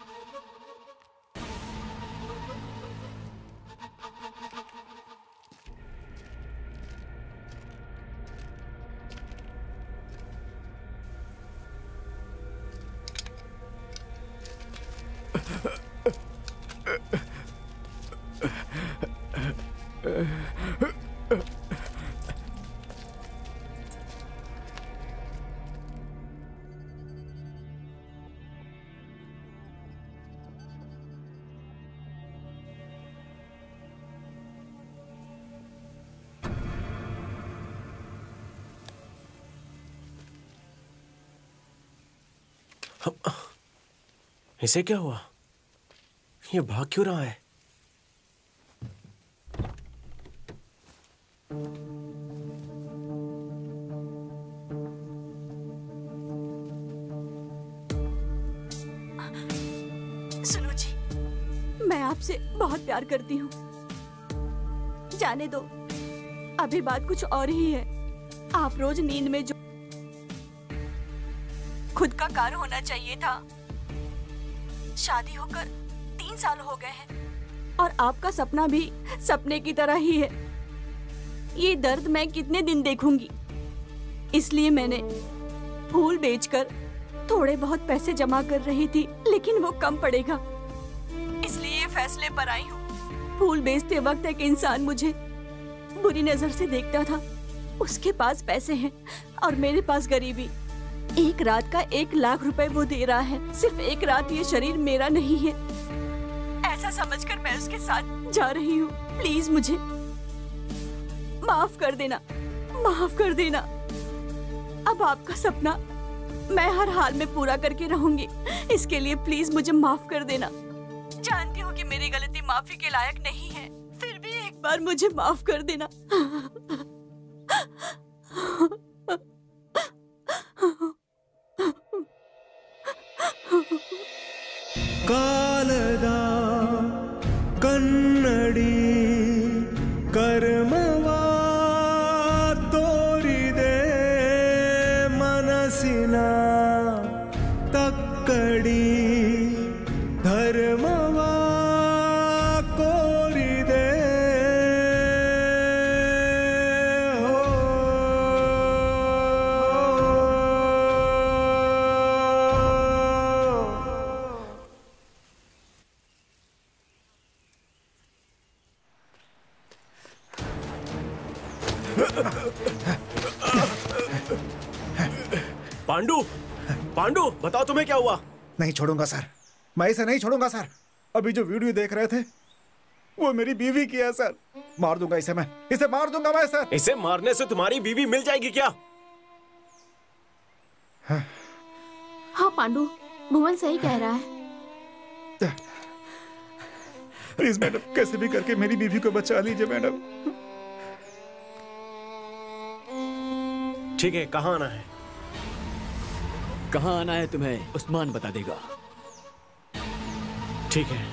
इसे क्या हुआ? ये भाग क्यों रहा है? सुनो जी, मैं आपसे बहुत प्यार करती हूँ। जाने दो, अभी बात कुछ और ही है। आप रोज नींद में जो खुद का कार होना चाहिए था, शादी होकर 3 साल हो गए हैं और आपका सपना भी सपने की तरह ही है। ये दर्द मैं कितने दिन देखूंगी? इसलिए मैंने फूल बेचकर थोड़े बहुत पैसे जमा कर रही थी, लेकिन वो कम पड़ेगा, इसलिए ये फैसले पर आई हूँ। फूल बेचते वक्त एक इंसान मुझे बुरी नजर से देखता था। उसके पास पैसे हैं और मेरे पास गरीबी। एक रात का 1 लाख रुपए वो दे रहा है। सिर्फ एक रात। ये शरीर मेरा नहीं है, ऐसा समझकर मैं उसके साथ जा रही हूँ। प्लीज मुझे माफ कर देना, माफ कर देना। अब आपका सपना मैं हर हाल में पूरा करके रहूंगी। इसके लिए प्लीज मुझे माफ कर देना। जानती हूँ कि मेरी गलती माफी के लायक नहीं है, फिर भी एक बार मुझे माफ कर देना। ಕಾಲದ ಕನ್ನಡಿ ಕರ್ಮವಾ ತೋರಿದೆ ಮನಸ್ಸಿನ ತಕ್ಕಡಿ ಧರ್ಮವಾ ಕೋರಿದೆ पांडु, पांडु, बताओ तुम्हें क्या हुआ? नहीं छोड़ूंगा सर, मैं इसे नहीं छोड़ूंगा सर। अभी जो वीडियो देख रहे थे वो मेरी बीवी की है सर। मार दूंगा इसे, मैं इसे मार दूंगा मैं सर। इसे मारने से तुम्हारी बीवी मिल जाएगी क्या? हाँ पांडु, भुवन सही कह रहा है। प्लीज मैडम, कैसे भी करके मेरी बीवी को बचा लीजिए मैडम। ठीक है, कहाँ आना है? कहाँ आना है तुम्हें उस्मान बता देगा। ठीक है।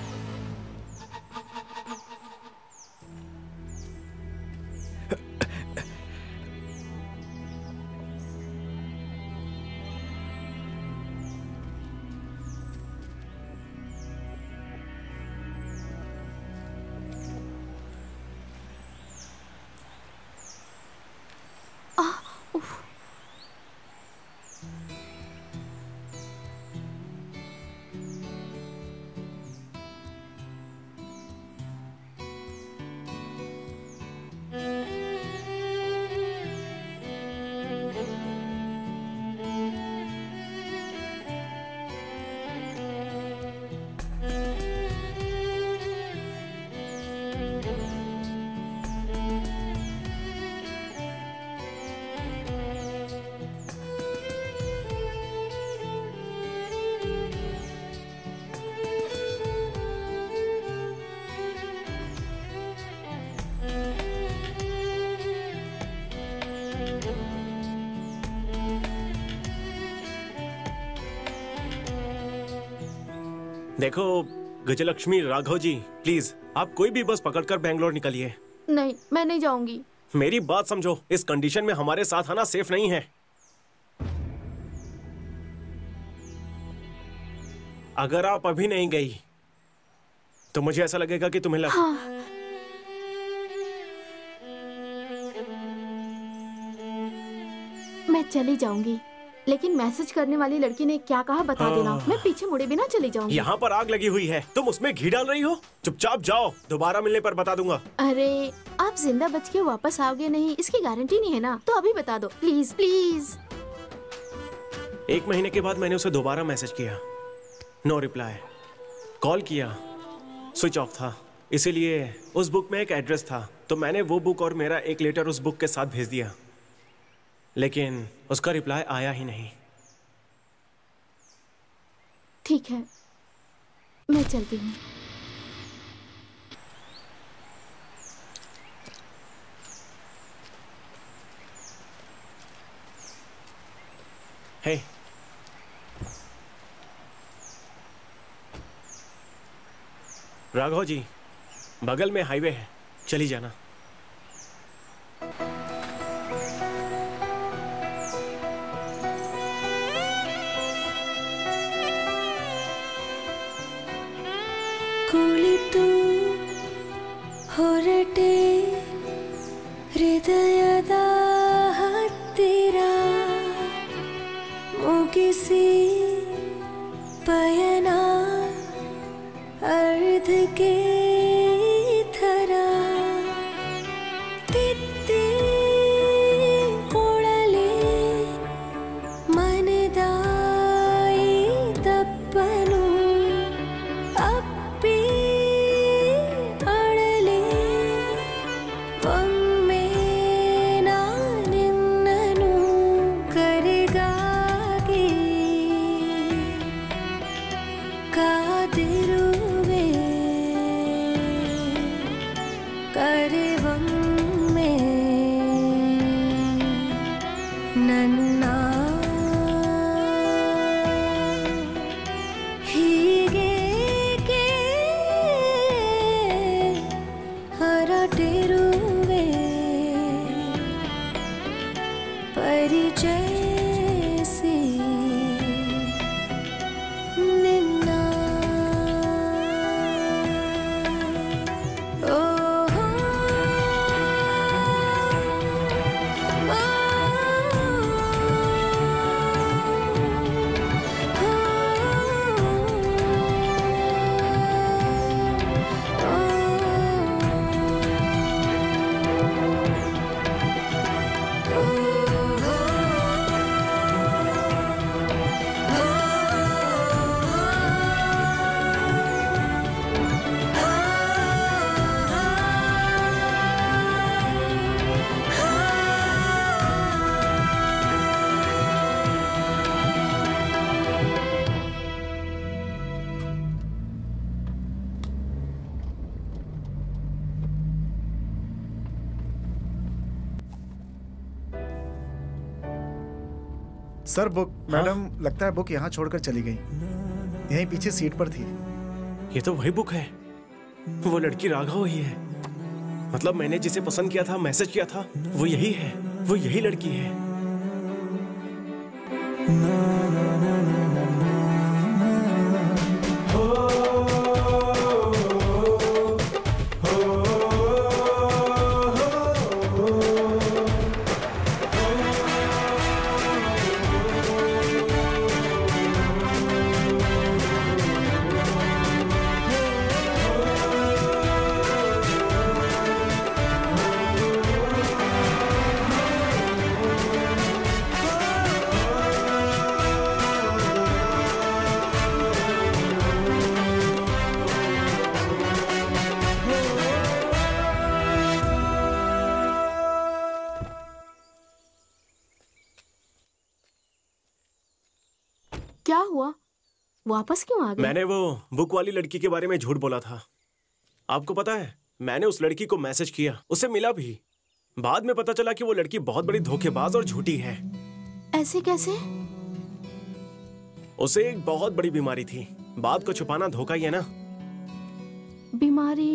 देखो गजलक्ष्मी, राघव जी, प्लीज आप कोई भी बस पकड़कर बेंगलोर निकलिए। नहीं, मैं नहीं जाऊंगी। मेरी बात समझो, इस कंडीशन में हमारे साथ आना सेफ नहीं है। अगर आप अभी नहीं गई तो मुझे ऐसा लगेगा कि तुम्हें हाँ। मैं चली जाऊंगी, लेकिन मैसेज करने वाली लड़की ने क्या कहा बता देना। मैं पीछे मुड़े बिना चली जाऊंगी। यहाँ पर आग लगी हुई है, तुम उसमें घी डाल रही हो। चुपचाप जाओ, दोबारा मिलने पर बता दूंगा। अरे आप जिंदा बच के वापस आओगे नहीं, इसकी गारंटी नहीं है ना, तो अभी बता दो प्लीज प्लीज। 1 महीने के बाद मैंने उसे दोबारा मैसेज किया, नो रिप्लाई। कॉल किया, स्विच ऑफ था। इसीलिए उस बुक में एक एड्रेस था, तो मैंने वो बुक और मेरा एक लेटर उस बुक के साथ भेज दिया, लेकिन उसका रिप्लाई आया ही नहीं। ठीक है, मैं चलती हूँ। हे, राघव जी, बगल में हाईवे है, चली जाना। ಕುಳಿತು ಹೊರಟೆ ಹೃದಯದ ಹತ್ತಿರ ಮುಗಿಸಿ ಪಯಣ ಅರ್ಧಕ್ಕೆ ಥರ ತಿತ್ತಿ ಕೊಳಲೆ ಮನದಾಯಿ ತಪ್ಪನು ಅಪ್ಪಿ ಅಳಲೆ ಒಮ್ಮೆ ನಾನಿನ್ನನು ಕರೆಗಾಗಿ ಕಾದಿರುವೆ ಕರೆವೊಮ್ಮೆ ನನ್ನ ಹೀಗೇಕೆ ಹೊರಟಿರುವೆ ಪರಿಚಯಿಸಿ ನಿನ್ನ ಓಹೋ सर बुक। मैडम लगता है बुक यहाँ छोड़कर चली गई। यहीं पीछे सीट पर थी। ये तो वही बुक है, वो लड़की राघव ही है। मतलब मैंने जिसे पसंद किया था, मैसेज किया था, वो यही है, वो यही लड़की है। क्या हुआ? वापस क्यों आ गए? मैंने वो बुक वाली लड़की के बारे में झूठ बोला था। आपको पता है, मैंने उस लड़की को मैसेज किया, उसे मिला भी। बाद में पता चला कि वो लड़की बहुत बड़ी धोखेबाज और झूठी है। ऐसे कैसे? उसे एक बहुत बड़ी बीमारी थी। बात को छुपाना धोखा ही है ना। बीमारी?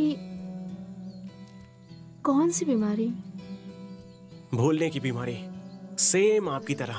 कौन सी बीमारी? भूलने की बीमारी, सेम आपकी तरह।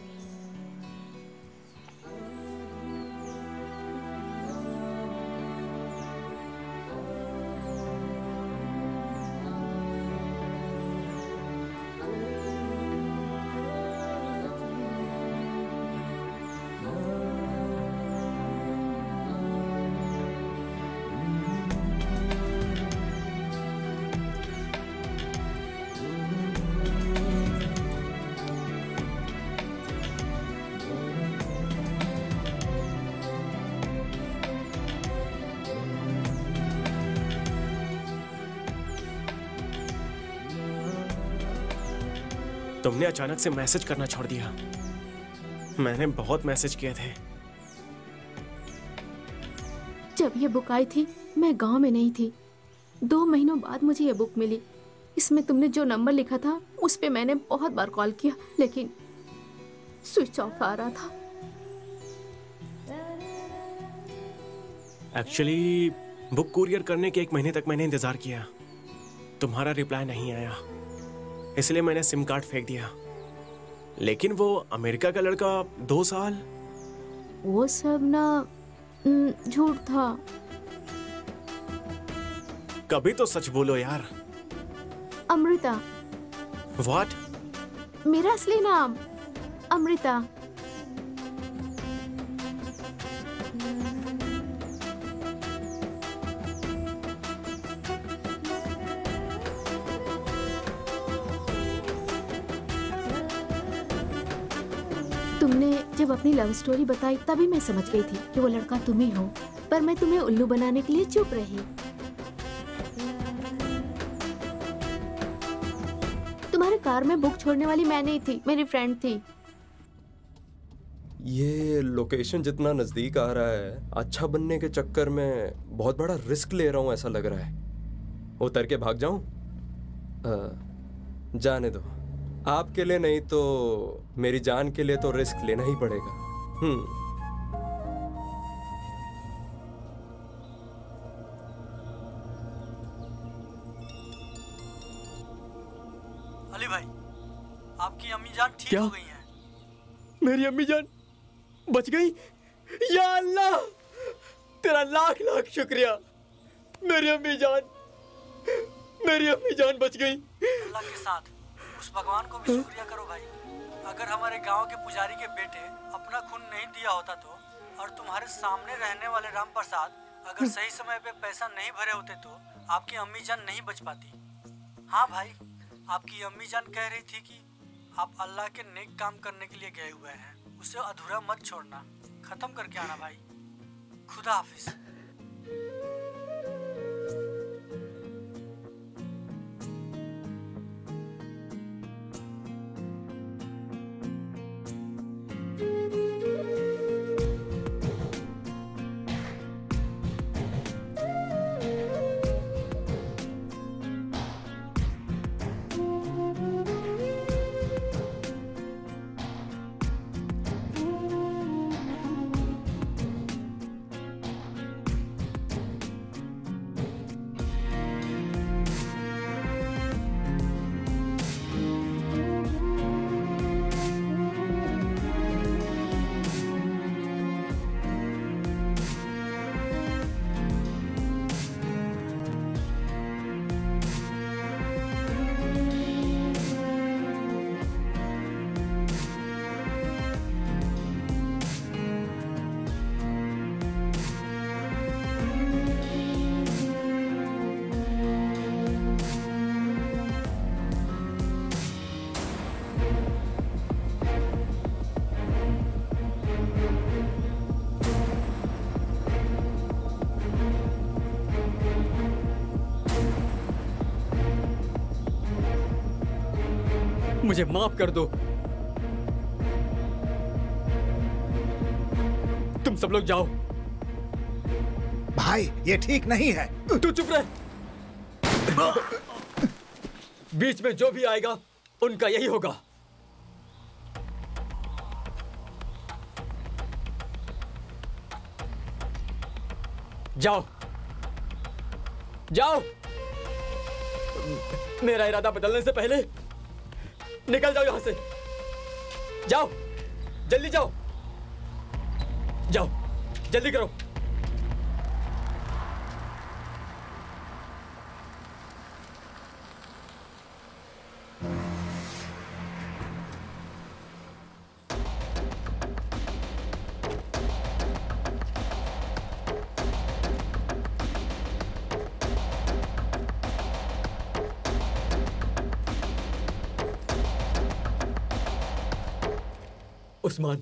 तुमने अचानक से मैसेज करना छोड़ दिया। मैंने बहुत मैसेज किए थे। जब ये बुक आई थी मैं गांव में नहीं थी। 2 महीनों बाद मुझे ये बुक मिली। इसमें तुमने जो नंबर लिखा था उस पे मैंने बहुत बार कॉल किया, लेकिन स्विच ऑफ आ रहा था। एक्चुअली बुक कुरियर करने के 1 महीने तक मैंने इंतजार किया। तुम्हारा रिप्लाई नहीं आया, इसलिए मैंने सिम कार्ड फेंक दिया। लेकिन वो अमेरिका का लड़का 2 साल, वो सब ना झूठ था। कभी तो सच बोलो यार। अमृता। व्हाट? मेरा असली नाम अमृता। तुमने जब अपनी लव स्टोरी बताई तभी मैं समझ गई थी कि वो लड़का तुम ही हो, पर मैं तुम्हें उल्लू बनाने के लिए चुप रही। तुम्हारे कार में बुक छोड़ने वाली मैं नहीं थी, मेरी फ्रेंड थी। ये लोकेशन जितना नजदीक आ रहा है, अच्छा बनने के चक्कर में बहुत बड़ा रिस्क ले रहा हूँ ऐसा लग रहा है। उतर के भाग जाऊं? जाने दो, आपके लिए नहीं तो मेरी जान के लिए तो रिस्क लेना ही पड़ेगा। अली भाई, आपकी अम्मी जान ठीक हो गई हैं। मेरी अम्मी जान बच गई? या अल्लाह, तेरा लाख लाख शुक्रिया। मेरी अम्मी जान बच गई। अल्लाह के साथ उस भगवान को भी शुक्रिया करो भाई। अगर हमारे गांव के पुजारी के बेटे अपना खून नहीं दिया होता तो, और तुम्हारे सामने रहने वाले राम प्रसाद अगर सही समय पे पैसा नहीं भरे होते तो आपकी अम्मी जान नहीं बच पाती। हाँ भाई, आपकी अम्मी जान कह रही थी कि आप अल्लाह के नेक काम करने के लिए गए हुए हैं, उसे अधूरा मत छोड़ना, खत्म करके आना भाई। खुदा हाफिज। मुझे माफ कर दो। तुम सब लोग जाओ। भाई, ये ठीक नहीं है। तू चुप रह। बीच में जो भी आएगा उनका यही होगा। जाओ जाओ। मेरा इरादा बदलने से पहले निकल जाओ यहां से। जाओ, जल्दी जाओ। जाओ, जल्दी करो। उस्मान,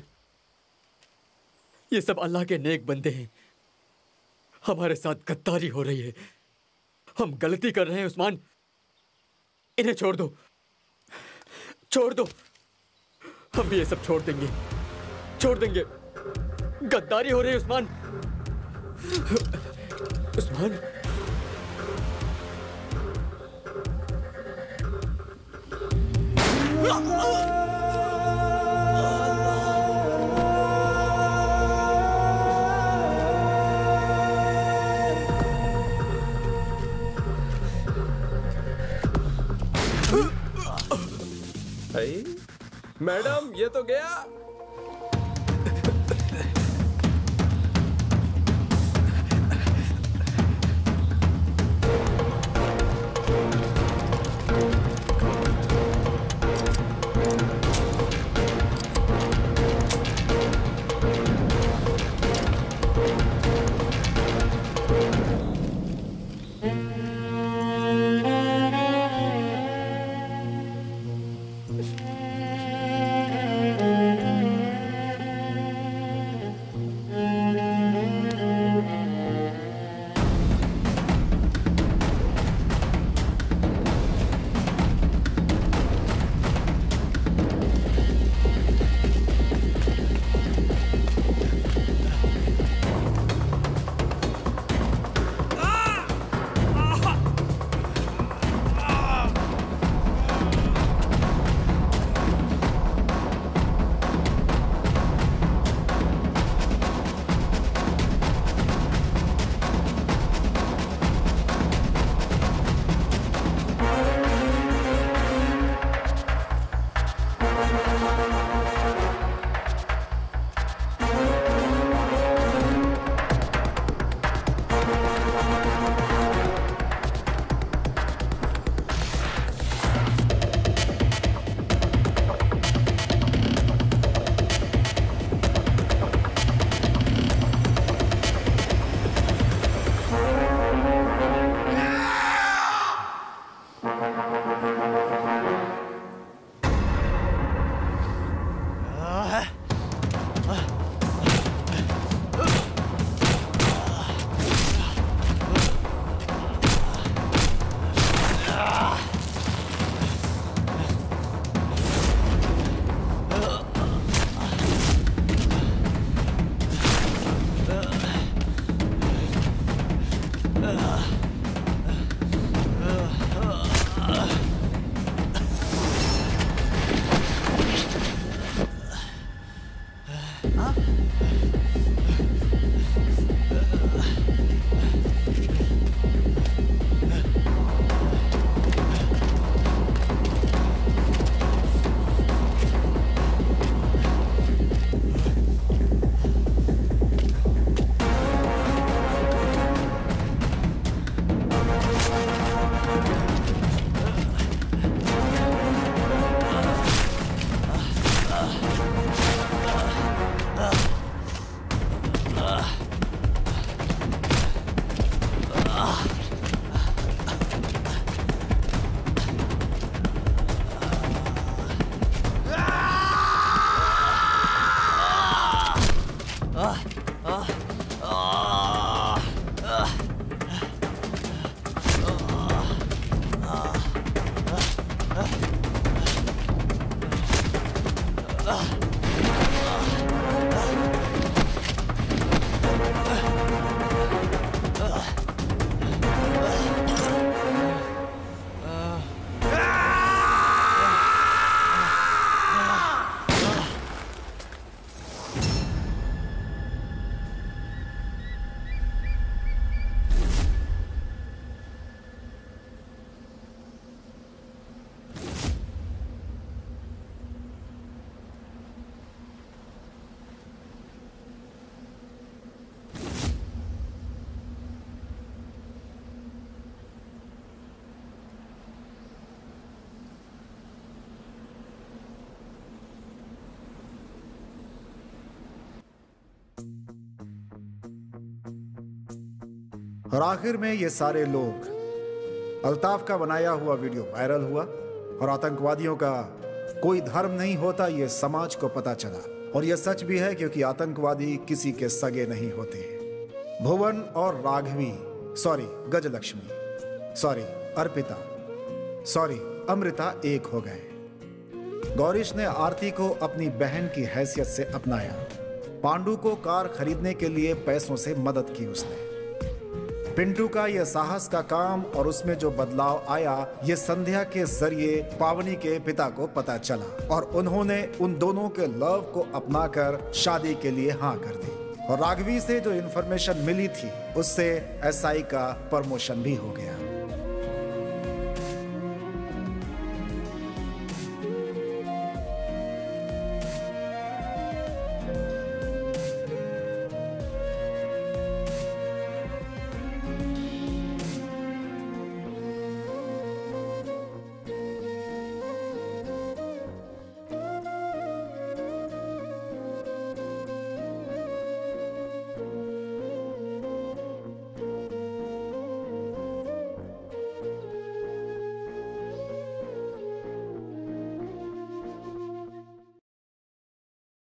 ये सब अल्लाह के नेक बंदे हैं। हमारे साथ गद्दारी हो रही है। हम गलती कर रहे हैं उस्मान। इन्हें छोड़ दो, छोड़ दो। हम भी ये सब छोड़ देंगे, छोड़ देंगे। गद्दारी हो रही है उस्मान। उस्मान, मैडम, ये तो गया। और आखिर में ये सारे लोग, अल्ताफ का बनाया हुआ वीडियो वायरल हुआ और आतंकवादियों का कोई धर्म नहीं होता ये समाज को पता चला। और ये सच भी है क्योंकि आतंकवादी किसी के सगे नहीं होते। भुवन और Raghavi, sorry Gajalakshmi, sorry Arpita, sorry Amrita एक हो गए। गौरीश ने आरती को अपनी बहन की हैसियत से अपनाया। पांडु को कार खरीदने के लिए पैसों से मदद की उसने। पिंटू का यह साहस का काम और उसमें जो बदलाव आया ये संध्या के जरिए पावनी के पिता को पता चला और उन्होंने उन दोनों के लव को अपनाकर शादी के लिए हाँ कर दी। और राघवी से जो इन्फॉर्मेशन मिली थी उससे एसआई का प्रमोशन भी हो गया।